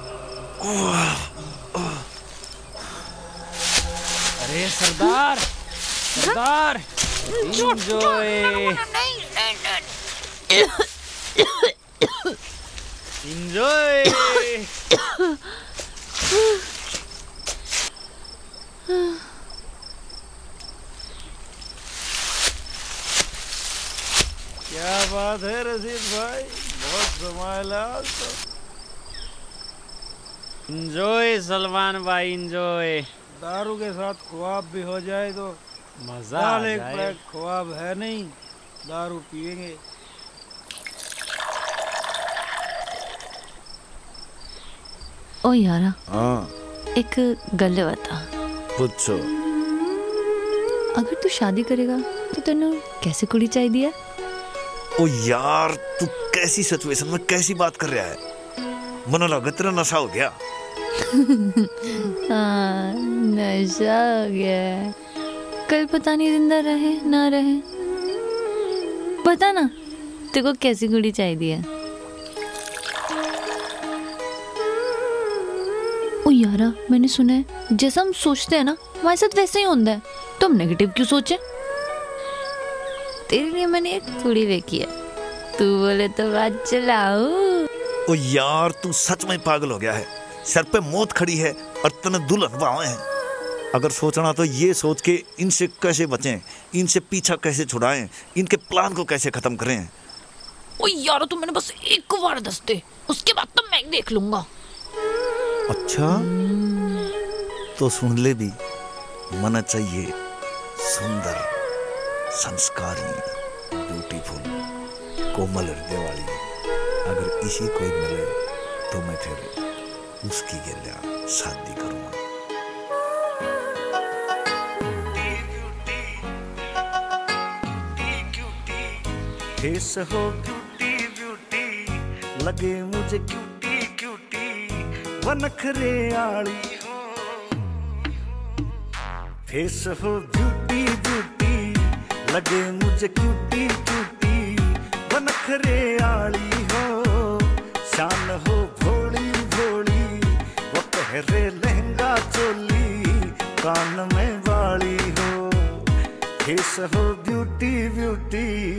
अरे सरदार सरदार इंजॉय इंजॉय। क्या बात है रशीद भाई, बहुत संभाल आज तो। इंजॉय सलमान भाई इंजॉय। दारू के साथ ख्वाब भी हो जाए तो मजा आ एक जाए। पैक ख्वाब है नहीं, दारू पिएंगे। ओ यारा हाँ एक गल बता। पूछो। अगर तू शादी करेगा तो तेनू कैसी कुड़ी चाहिए? ओ यार तू कैसी सिचुएशन में कैसी बात कर रहा है? मन लगा तेरा नशा हो गया। हाँ नशा हो गया। कल पता नहीं जिंदा रहे ना रहे। बता ना तेरे को कैसी कुड़ी चाहिए? ओ यारा मैंने सुना है जैसा हम सोचते हैं ना हमारे साथ वैसे ही होता है। तुम नेगेटिव क्यों सोचे? तेरे लिए मैंने एक कुड़ी देखी है, तू बोले तो बात चलाओ। ओ यार तू सच में पागल हो गया है। सर पे मौत खड़ी है और तने दुल्हन पावे हैं। अगर सोचना तो ये सोच के इनसे कैसे बचें, इनसे पीछा कैसे छुड़ाएं, इनके प्लान को कैसे खत्म करें। ओ यार तू मैंने बस एक बार दस दे, उसके बाद तो मैं देख लूंगा। अच्छा तो सुन ले भी, मन चाहिए सुंदर, संस्कारी, ब्यूटीफुल, कोमल हृदय वाली। अगर इसी कोई मिले तो मैं फिर उसकी गलिया शादी करूंगा। फेस हो ब्यूटी ब्यूटी, लगे मुझे क्यूटी क्यूटी, वनखरे आली हो। फेस हो ब्यूटी ब्यूटी, लगे मुझे क्यूटी क्यूटी, वनखरे आली हो। शान हो भोली भोली, वो पहरे लहंगा चोली, कान में वाली हो। फेस हो ब्यूटी ब्यूटी।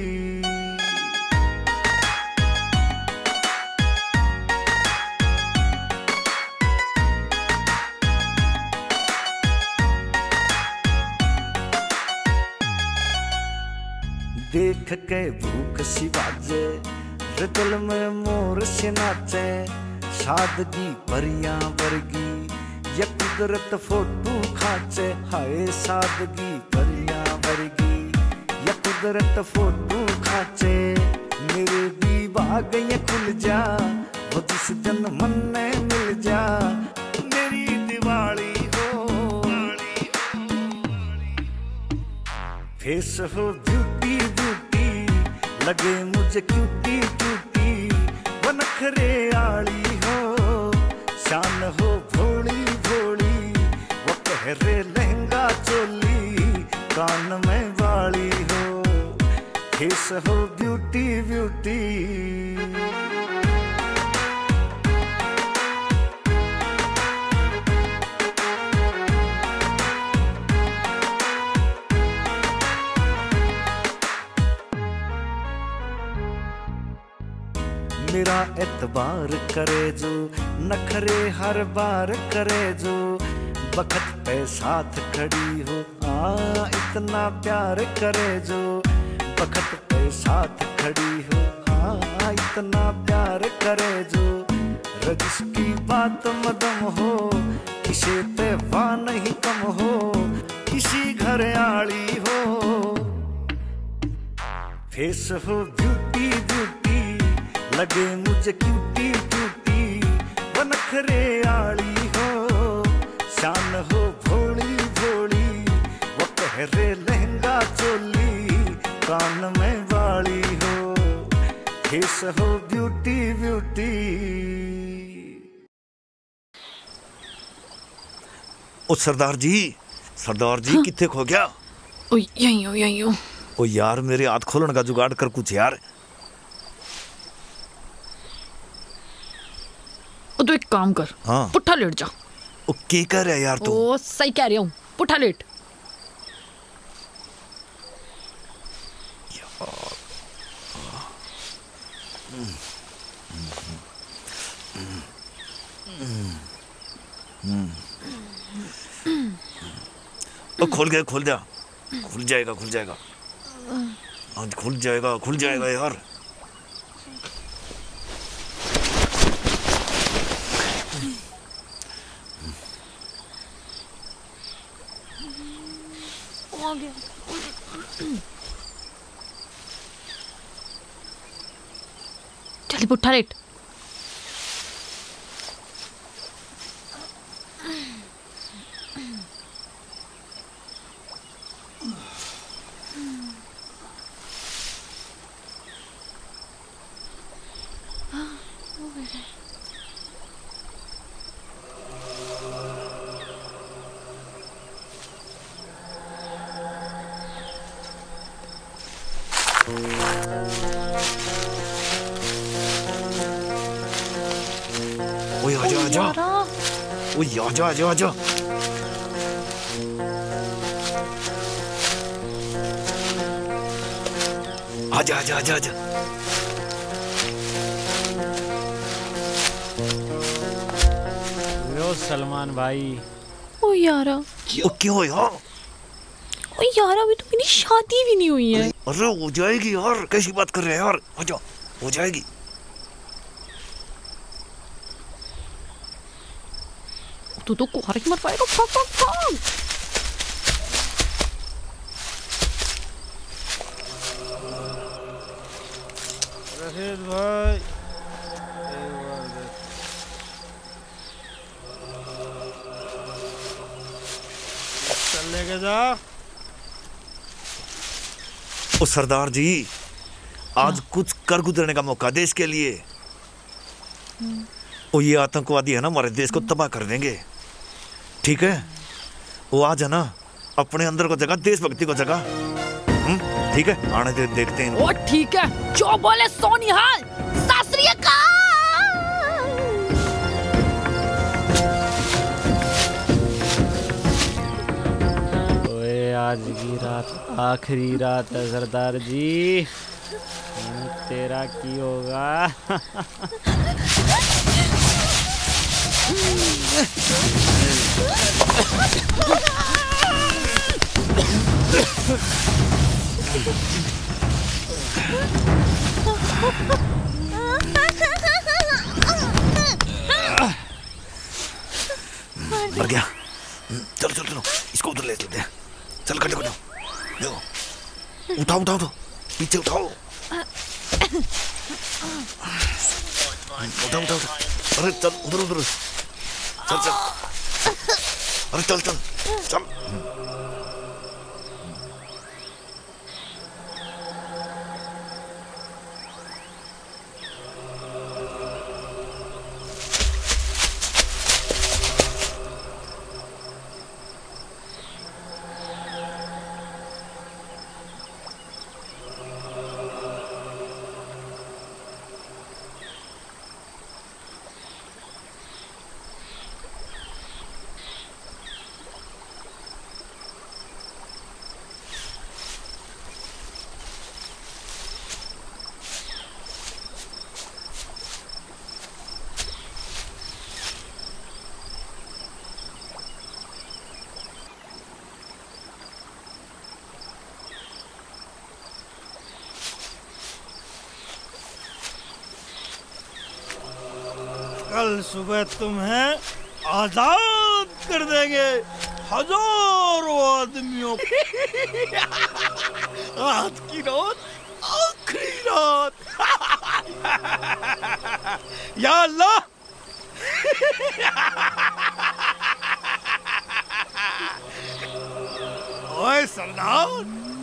देख के भूख सी बाजे, दिल में मोर से नाचे। सादगी परियां वर्गी, ये कुदरत फोटो खाचे। हाय सादगी परियां वर्गी, ये कुदरत फोटो खाचे। मेरे भी बाग ये खुल जा, वो जिस दिन मन में मिल जा। मेरी दिवाली हो, फेस हो ब्यूटी ब्यूटी, लगे मुझे क्यूटी क्यूटी, वनखरे आली हो। शान हो भोली भोली, वो पहरे लहंगा चोली, कान में वाली हो। फेस हो ब्यूटी ब्यूटी। मेरा एतबार करे जो, नखरे हर बार करे जो। बखत पे साथ खड़ी हो, आ इतना प्यार करे जो। बखत पे साथ खड़ी हो, आ इतना प्यार करे जो। रजिस की बात मदम हो, किसे पे वाह नहीं कम हो। किसी घर आली हो, फेस हो ब्यूटी ब्यूटी, लगे मुझे क्यूटी क्यूटी, वनखरे आली हो। शान हो भोली भोली, वो पहरे लहंगा चोली, कान में वाली हो। फेस हो ब्यूटी ब्यूटी। ओ सरदार जी, सरदार जी, हाँ? किथे खो गया? ओ यहीं हो यहीं हो। ओ यार मेरे हाथ खोलन का जुगाड़ कर कुछ यार। तो एक काम कर, हाँ? पुट्ठा लेट जा। ओ क्या कर रहा है यार तू? ओ सही कह रही हूँ, पुट्ठा लेट। ओ खोल गया, खोल दिया, खुल जाएगा खुल जाएगा आज खुल जाएगा खुल जाएगा यार। चल पुट्ठा लेट। ओए आजा आजा, ओए आजा आजा आजा। आजा आजा आजा आजा। सलमान भाई। ओ यारा, क्यों क्यों यार? ओ यार अभी तो मेरी शादी भी नहीं हुई है। अरे हो जाएगी यार, कैसी बात कर रहे हैं यार, हो जाओ, हो जाएगी। तू तो कुहार की मत पाएगा। भाग भाग भाग। रशीद भाई, चल लेके जा। ओ सरदार जी, आज कुछ कर गुजरने का मौका देश के लिए। ओ ये आतंकवादी है ना, हमारे देश को तबाह कर देंगे, ठीक है? वो आज है ना, अपने अंदर को जगह, देशभक्ति को जगह, ठीक है? आने दे, देखते हैं। ओ ठीक है, जो बोले सोनिहाल। सत श्री अकाल। ओए आज की रात आखिरी रात है सरदार जी, तेरा की होगा? मर गया। चलो चलो चलो, इसको उधर ले चलते हैं। चल कटो कटो, देखो, उठाओ उठाओ उठाओ, पीछे उठाओ, उठाओ उठाओ उठाओ। अरे चल उधर उधर, चल चल, अरे चल चल चल। कल सुबह तुम्हें आजाद कर देंगे हजारों आदमियों को। आज की रात आखिरी रात। या अल्लाह। ओए सरदार,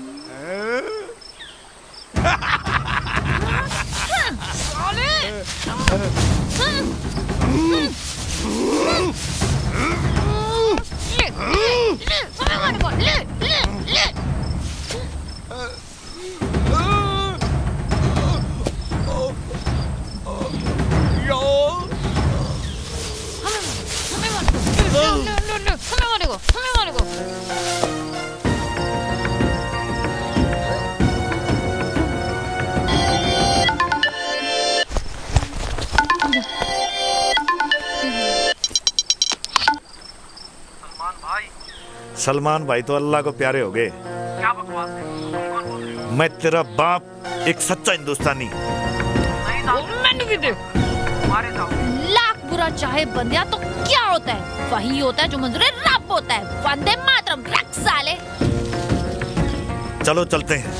सलमान भाई तो अल्लाह को प्यारे हो गए। क्या बकवास है? मैं तेरा बाप, एक सच्चा हिंदुस्तानी। मैंने भी दे। लाख बुरा चाहे बंदिया तो क्या होता है? वही होता है जो मंजूर रब होता है। वंदे मातरम, रख साले। चलो चलते हैं।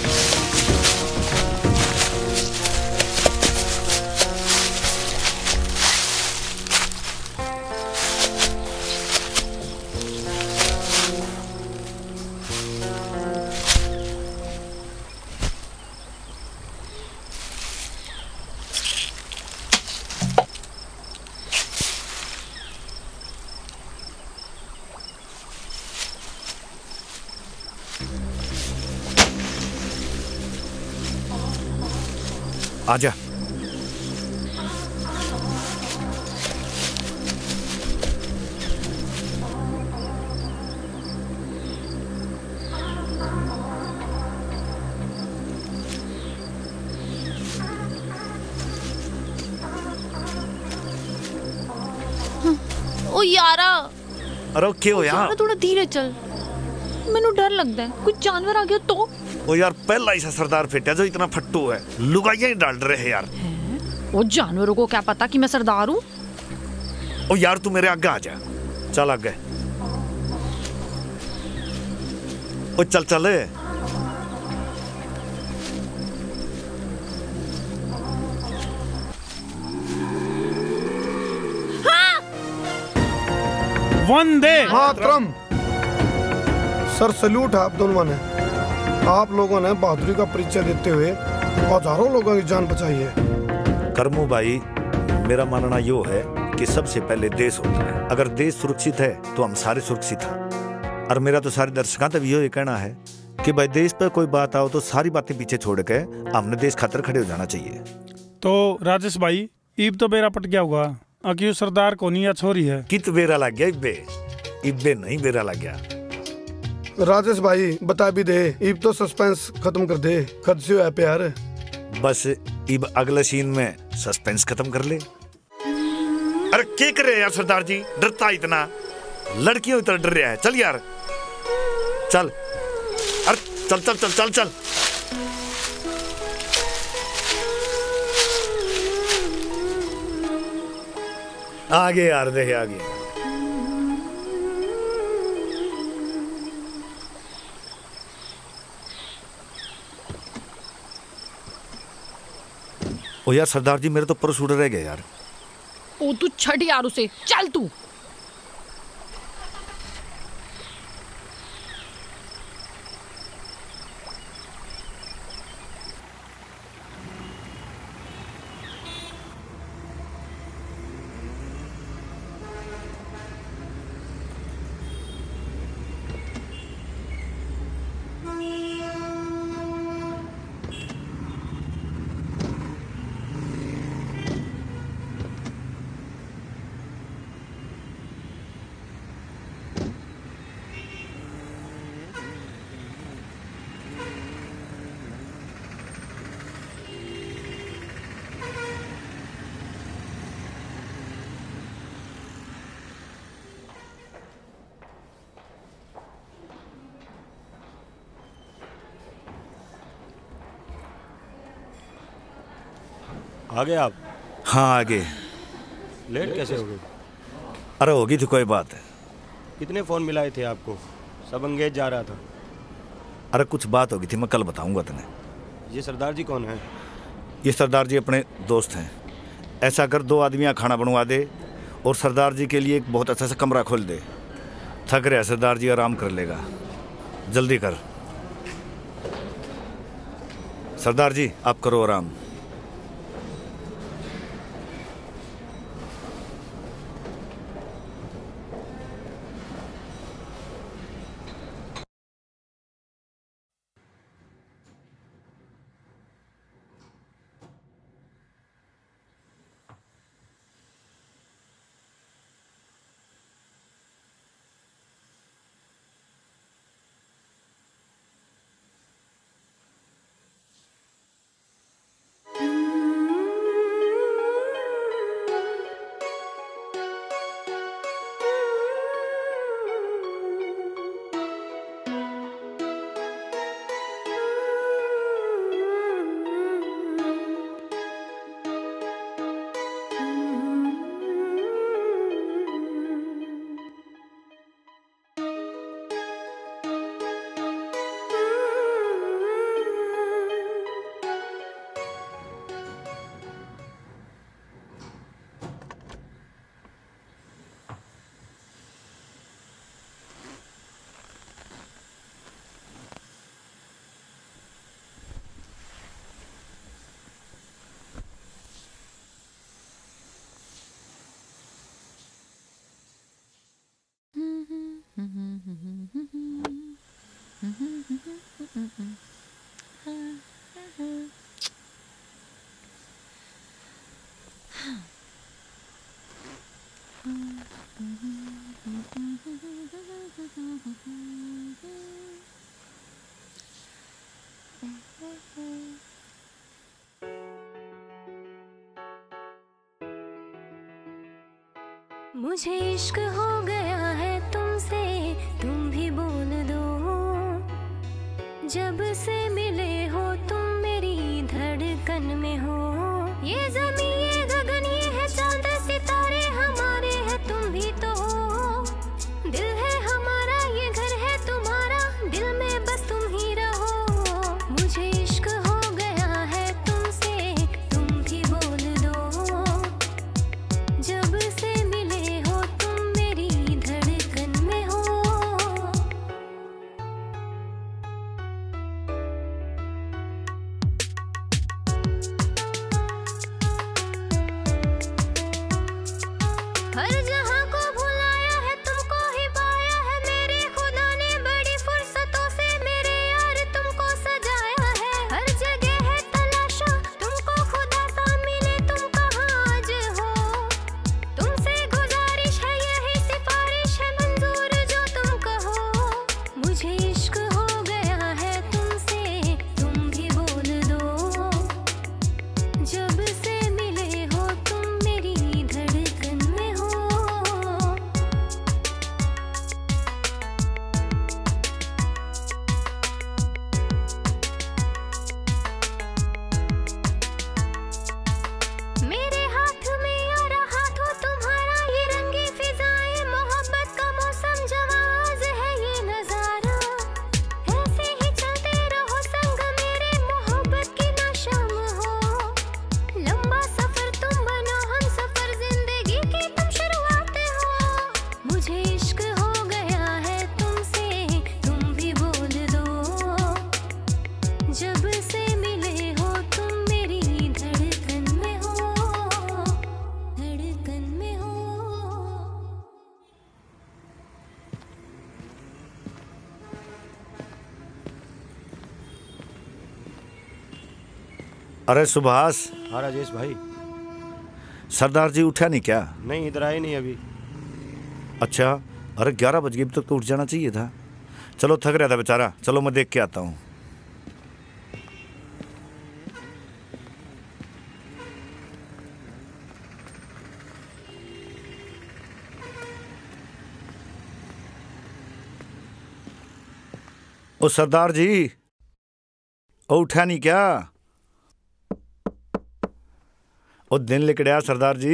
आजा। ओ ओ यारा अरे क्यों ओ यार यारा थोड़ा धीरे चल, मैनू डर लगता है कुछ जानवर आ गया तो। ओ यार पहला ही सा सरदार फेटा जो इतना फट्टू है, लुगाइयां ही डाल रहे हैं यार। वो जानवरों को क्या पता कि मैं सरदार हूँ। ओ यार तू मेरे आगे आ जा, चल आगे। ओ चल चल वंदे मातरम। सर सल्यूट है आप दोनों ने, आप लोगों ने बहादुरी का परिचय देते हुए हजारों लोगों की जान बचाई है। करमू भाई, मेरा मानना यो है कि सबसे पहले देश होता है। अगर देश सुरक्षित है तो हम सारे सुरक्षित हैं। और मेरा तो सारे दर्शकों तक यो ये कहना है कि भाई देश पर कोई बात आओ तो सारी बातें पीछे छोड़ के हमने देश खातर खड़े हो जाना चाहिए। तो राजेश भाई, ईब तो बेरा पट गया होगा, अक्यू सरदार को नहीं या छोरी है। कित बेरा लग गया इब्बे? इब्बे नहीं बेरा लग गया। राजेश भाई बता भी दे, इब तो सस्पेंस खत्म कर दे, खद से है प्यार। बस इब अगले सीन में सस्पेंस खत्म कर ले। अरे क्या कर रहे हैं यार सरदार जी, डरता इतना, लड़कियों इतना डर रहा है। चल यार चल, अरे चल चल चल चल चल। आगे यार देखे आगे। ओ यार सरदार जी, मेरे तो परस उड़ रह गए यार। ओ तू छठ यार उसे, चल तू। आगे आप? हाँ आगे। लेट कैसे हो गए? अरे होगी थी कोई बात है। कितने फोन मिलाए थे आपको? सब अंगेज जा रहा था। अरे कुछ बात होगी थी, मैं कल बताऊंगा तुम्हें। ये सरदार जी कौन है? ये सरदार जी अपने दोस्त हैं। ऐसा कर, दो आदमियाँ खाना बनवा दे और सरदार जी के लिए एक बहुत अच्छा सा कमरा खोल दे। थक रहा सरदार जी, आराम कर लेगा, जल्दी कर। सरदार जी आप करो आराम। मुझे इश्क हो गया है तुमसे, तुम भी बोल दो। जब से मिले हो तुम मेरी धड़कन में हो। ये ज़मीं ये गगन ये है चांद सितारे हमारे हैं, तुम भी तो हो। दिल है हमारा ये घर है तुम्हारा, दिल में बस तुम ही रहो। मुझे इश्क हो गया है तुमसे, तुम भी बोल दो। जब से मिले हो तुम मेरी धड़कन में हो। हर जहां को भुलाया है तुमको ही पाया है, मेरे खुदा ने बड़ी फुर्सतों से मेरे यार तुमको सजाया है। हर जगह है तलाशा तुमको खुदा सा मिले, तुम कहाँ आज हो। तुमसे गुजारिश है यही सिफारिश है, मंजूर जो तुम कहो। मुझे इश्क हो गया है तुमसे, तुम भी बोल दो। जब से मिले हो तुम मेरी धड़कन में हो। मेरे हाथ में आ रहा तो तुम्हारा ये रंगी फिजाएं, मोहब्बत का मौसम जवाज है ये नजारा। ऐसे ही चलते रहो संग मेरे, मोहब्बत की ना शाम हो। लंबा सफर तुम बनो हम सफर, जिंदगी की तुम शुरुआत हो। मुझे इश्क हो गया है तुमसे, तुम भी बोल दो। जब से मिले हो तुम मेरी धड़कन में हो, धड़कन में हो। अरे सुभाष। हाँ राजेश भाई। सरदार जी उठा नहीं क्या? नहीं, इधर आए नहीं अभी। अच्छा, अरे ग्यारह बज गए तक तो उठ जाना चाहिए था। चलो थक रहा था बेचारा, चलो मैं देख के आता हूँ। ओ सरदार जी, ओ उठा नहीं क्या? ओ दिन लिकड़िया सरदार जी।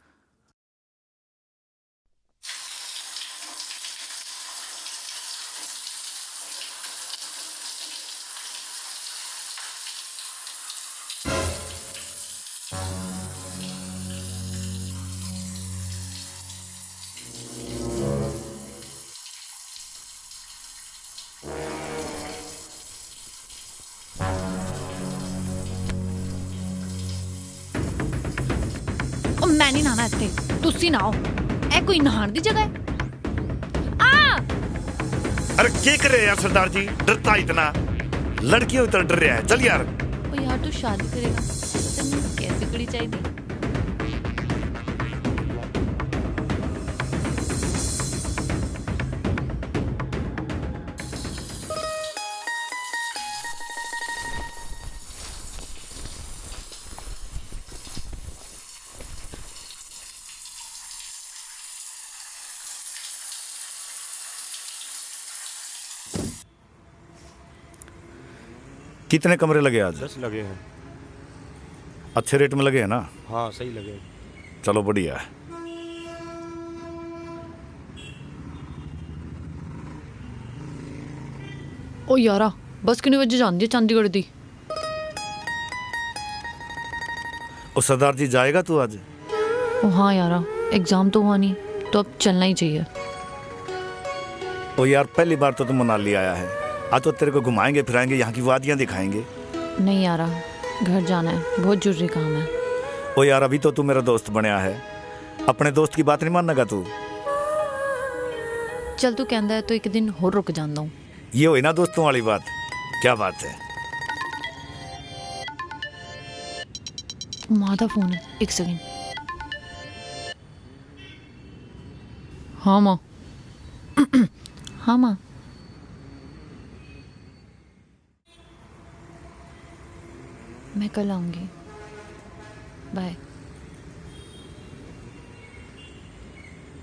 ਉਹ ਮੈਂ ਨਹੀਂ ਨਹਾਣਾ ਇੱਥੇ, ਤੁਸੀਂ ਨਹਾਓ। ਇਹ ਕੋਈ ਨਹਾਣ ਦੀ ਜਗ੍ਹਾ ਹੈ? ਆ अरे क्या कर रहे हैं यार सरदार जी? डरता इतना, लड़कियों इतना डर रहा है। चल यार। ओ यार तू शादी करेगा, तन्नू कैसे कुड़ी चाहिए? कितने कमरे लगे आज? दस लगे हैं। अच्छे रेट में लगे हैं ना? हाँ सही लगे। चलो बढ़िया है। ओ यारा बस कितने बजे जाती है चंडीगढ़ दी? ओ सरदार जी जाएगा तू आज? ओ हाँ यारा, एग्जाम तो हुआ नहीं तो अब चलना ही चाहिए। ओ यार पहली बार तो तुम मनाली आया है, आज तो तेरे को घुमाएंगे फिराएंगे, यहाँ की वादियाँ दिखाएंगे। नहीं यारा, घर जाना है, बहुत जरूरी काम है। ओ यार अभी तो तू मेरा दोस्त बनया है, अपने दोस्त की बात नहीं मानेगा तू? चल तू कहता है तो एक दिन और रुक जाता हूँ। ये हुई ना दोस्तों वाली बात। क्या बात है? माँ का फोन है, एक सेकंड। हाँ माँ। हाँ माँ। मैं कल आऊंगी, बाय।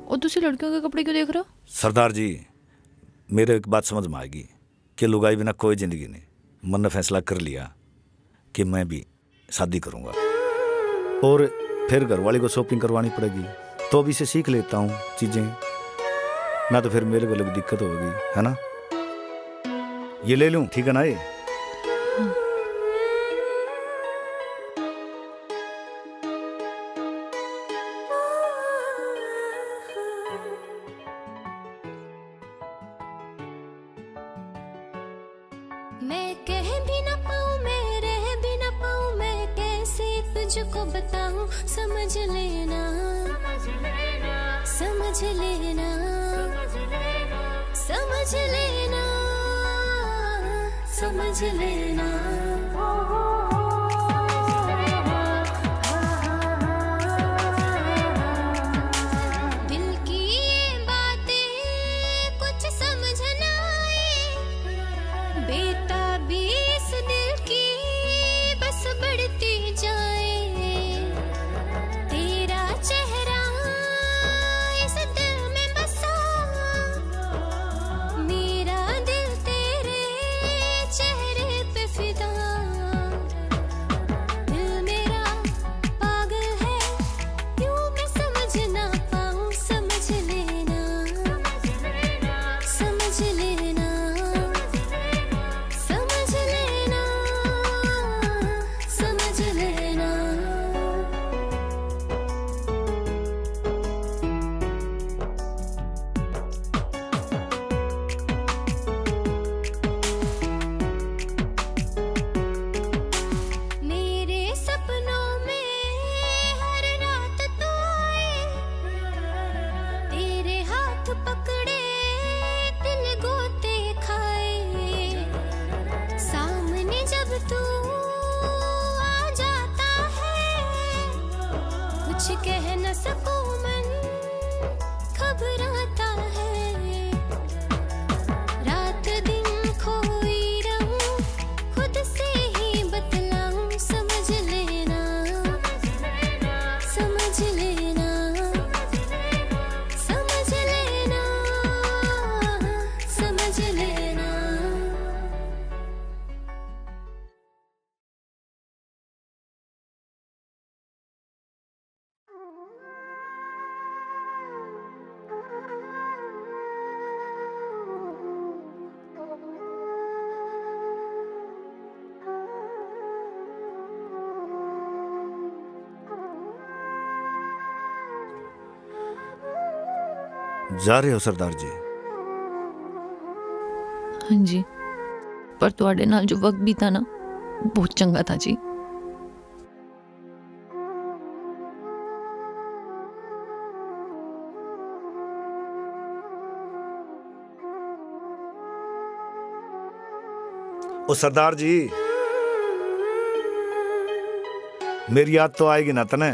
और दूसरी लड़कियों के कपड़े क्यों देख रहे हो? सरदार जी, मेरे एक बात समझ में आएगी कि लुगाई बिना कोई जिंदगी नहीं। मन ने फैसला कर लिया कि मैं भी शादी करूंगा और फिर घर वाले को शॉपिंग करवानी पड़ेगी, तो अभी से सीख लेता हूँ चीजें, ना तो फिर मेरे को भी दिक्कत होगी, है ना? ये ले लूं, ठीक है ना? ये मैं कह भी ना पाऊं, मैं रह भी ना पाऊं, मैं कैसे तुझको बताऊं। समझ लेना, समझ लेना, समझ लेना, समझ लेना। दिल की ये बातें कुछ समझ ना आए, बेताबी इस दिल की बस बढ़ती जाए। तेरा चेहरा इस दिल में बसा, मेरा दिल तेरे चेहरे पे फिदा। दिल मेरा पागल है, यूं मैं समझ ना पाऊं। समझ लेना, समझ लेना, समझ लेना, समझ लेना। मेरे सपनों में हर रात तू आए, तेरे हाथ पकड़े दिल गोते खाए। सामने जब तू आ जाता है, कुछ कह न सकूं, मन घबराता है। रात दिन खोई रहूं, खुद से ही बतलाऊं। समझ लेना, समझ लेना, समझ लेना, समझ लेना। जा रहे हो सरदार जी? हाँ जी, पर तुहाडे नाल जो वक्त बीता ना, बहुत चंगा था जी। ओ सरदार जी, मेरी याद तो आएगी ना तने?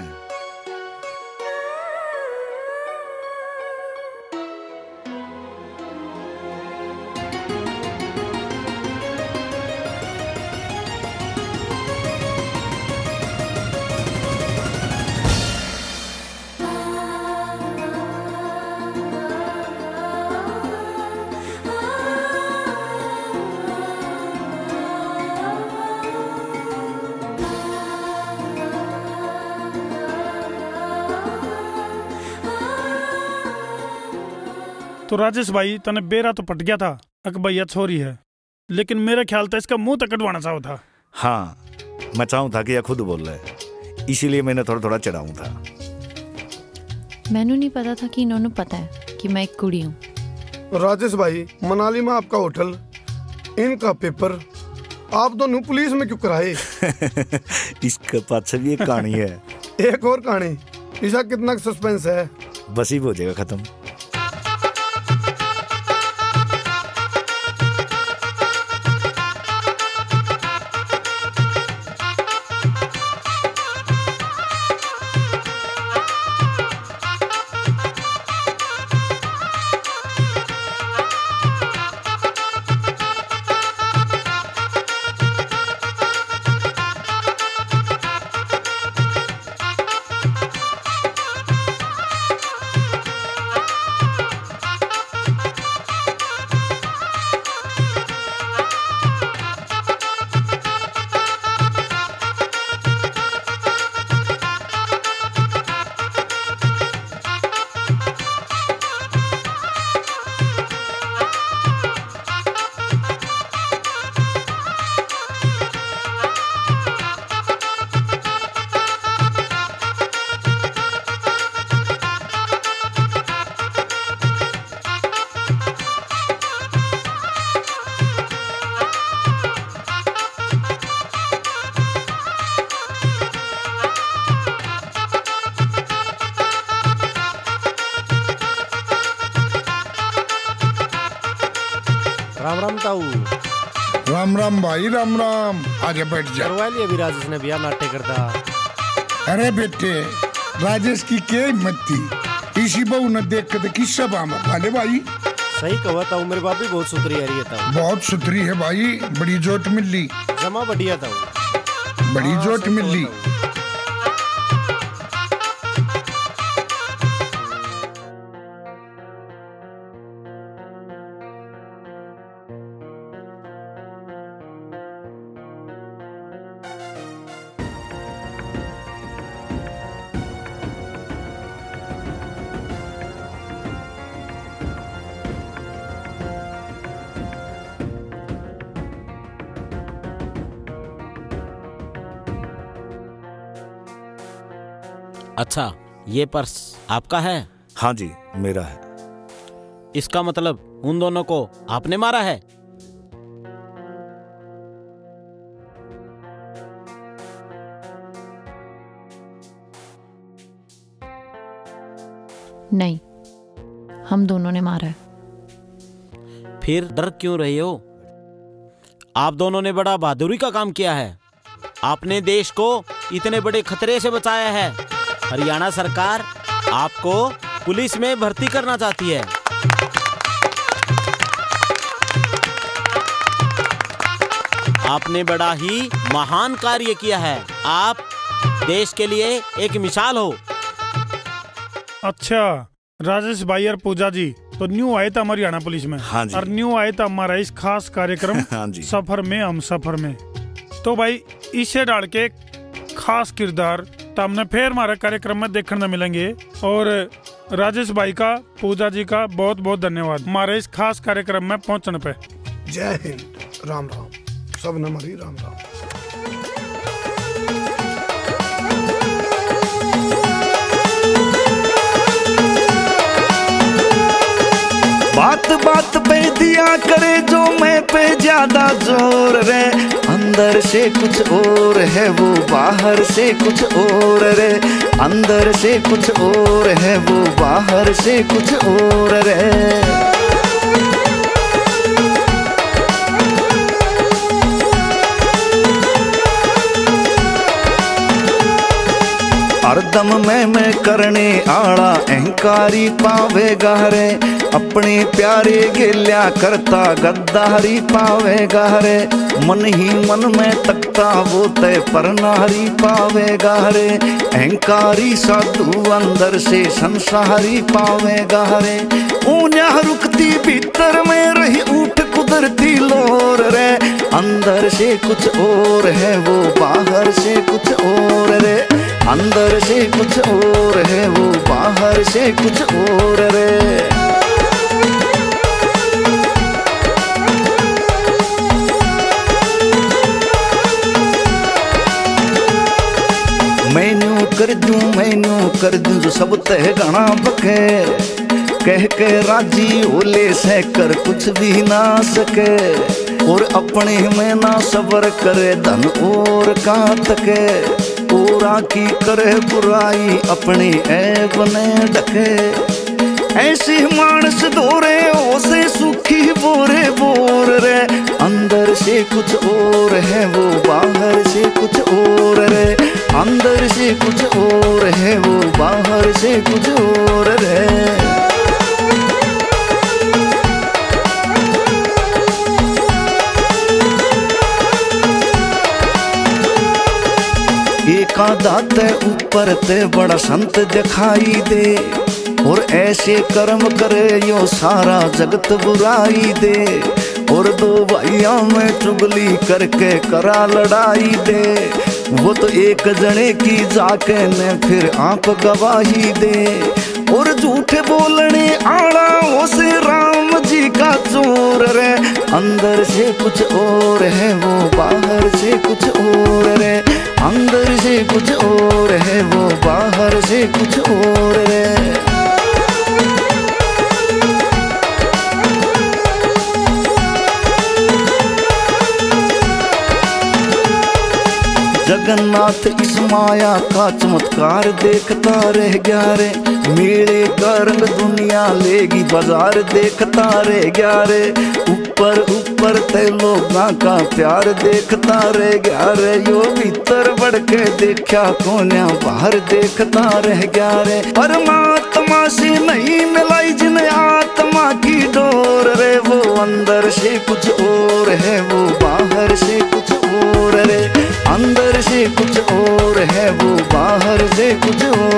तो राजेश भाई, तने बेरा तो पट गया था अक भैया छोरी है, लेकिन मेरे ख्याल था इसका मुंह तक कटवाना चाहो था। हाँ, मैं चाहूँ था कि यह खुद बोल रहे, इसीलिए मैंने थोड़ा थोड़ा चढ़ाऊँ था। मैनू नहीं पता था कि इन्होंने पता है कि मैं एक कुड़ी हूँ। राजेश भाई, मनाली में आपका होटल, इनका पेपर, आप दोनों पुलिस में क्यों कराए? इसके पास भी एक कहानी है। एक और कहानी? इसका कितना सस्पेंस है? बस ही हो जाएगा खत्म। राम राम ताऊ। राम राम भाई, राम राम। आगे बैठ जा। करवा लिया अभी राजेश ने बिया नाट्य करता। अरे बेटे, राजेश की क्या हिम्मत थी, इसी बहू न देख के किस्सा बामर वाले भाई। सही कहा ताऊ, मेरे बाप भी बहुत सुथरी आ रही है ताऊ। बहुत सुथरी है भाई, बड़ी जोट मिली। जमा बढ़िया ताऊ, बड़ी जोट मिली। अच्छा, ये पर्स आपका है? हाँ जी, मेरा है। इसका मतलब उन दोनों को आपने मारा है? नहीं, हम दोनों ने मारा है। फिर डर क्यों रहे हो? आप दोनों ने बड़ा बहादुरी का काम किया है। आपने देश को इतने बड़े खतरे से बचाया है। हरियाणा सरकार आपको पुलिस में भर्ती करना चाहती है। आपने बड़ा ही महान कार्य किया है। आप देश के लिए एक मिसाल हो। अच्छा राजेश भाई और पूजा जी तो न्यू आए था हमारी हरियाणा पुलिस में। हाँ जी। और न्यू आए था हमारा इस खास कार्यक्रम हाँ जी। सफर में हम सफर में। तो भाई इसे डाल के खास किरदार तो हमने फिर हमारे कार्यक्रम में देखने को मिलेंगे। और राजेश भाई का, पूजा जी का बहुत बहुत धन्यवाद हमारे इस खास कार्यक्रम में पहुंचने पे। जय हिंद, राम राम, सब नमरी राम राम। बात बात पे दिया करे जो मैं पे ज्यादा जोर रे, अंदर से कुछ और है वो बाहर से कुछ और रे, अंदर से कुछ और है वो बाहर से कुछ और रे। हरदम मैं मैं करने आड़ा अहंकारी पावेगा रे, अपने प्यारे गेल्या करता गद्दारी पावेगा रे, मन ही मन में तकता वो तय पर नारी पावेगा रे, अहंकारी साधु अंदर से संसारी पावेगा रे, ऊंजा रुकती भीतर में रही उठ कुदरती लोर रे, अंदर से कुछ और है वो बाहर से कुछ और रे, अंदर से कुछ और है वो बाहर से कुछ और रे। मैनू कर दूं मैनू कर दूं जो सब तह गणा बके, कह के राजी ओले से कर कुछ भी ना सके, और अपने में ना सबर करे धन और का तके, पूरा की करे बुराई अपनी ऐब ने ढके, ऐसी मानस दौरे ओसे सुखी बोरे बोर रे, अंदर से कुछ और है वो बाहर से कुछ और रे, अंदर से कुछ और है वो बाहर से कुछ और रे। एक आधा ते ऊपर ते बड़ा संत दिखाई दे, और ऐसे कर्म करे यो सारा जगत बुराई दे, और दो भाइयों में चुगली करके करा लड़ाई दे, वो तो एक जने की जाके ने फिर आप गवाही दे, और झूठे बोलने आड़ा उसे राम जी का चोर रे, अंदर से कुछ और है वो बाहर से कुछ और रे, अंदर से कुछ और है वो बाहर से कुछ और रे। जगन्नाथ इस माया का चमत्कार देखता रह गया रे, मेले का रंग दुनिया लेगी बाजार देखता रह गया रे, ऊपर ऊपर ते लोगां का प्यार देखता रह गया रे, यो भीतर बढ़ के देखा कोन्या बाहर देखता रह गया रे, परमात्मा से नहीं मिलाई जिन आत्मा की डोर रे, वो अंदर से कुछ और है वो बाहर से कुछ और रे, अंदर से कुछ और है वो बाहर से कुछ और।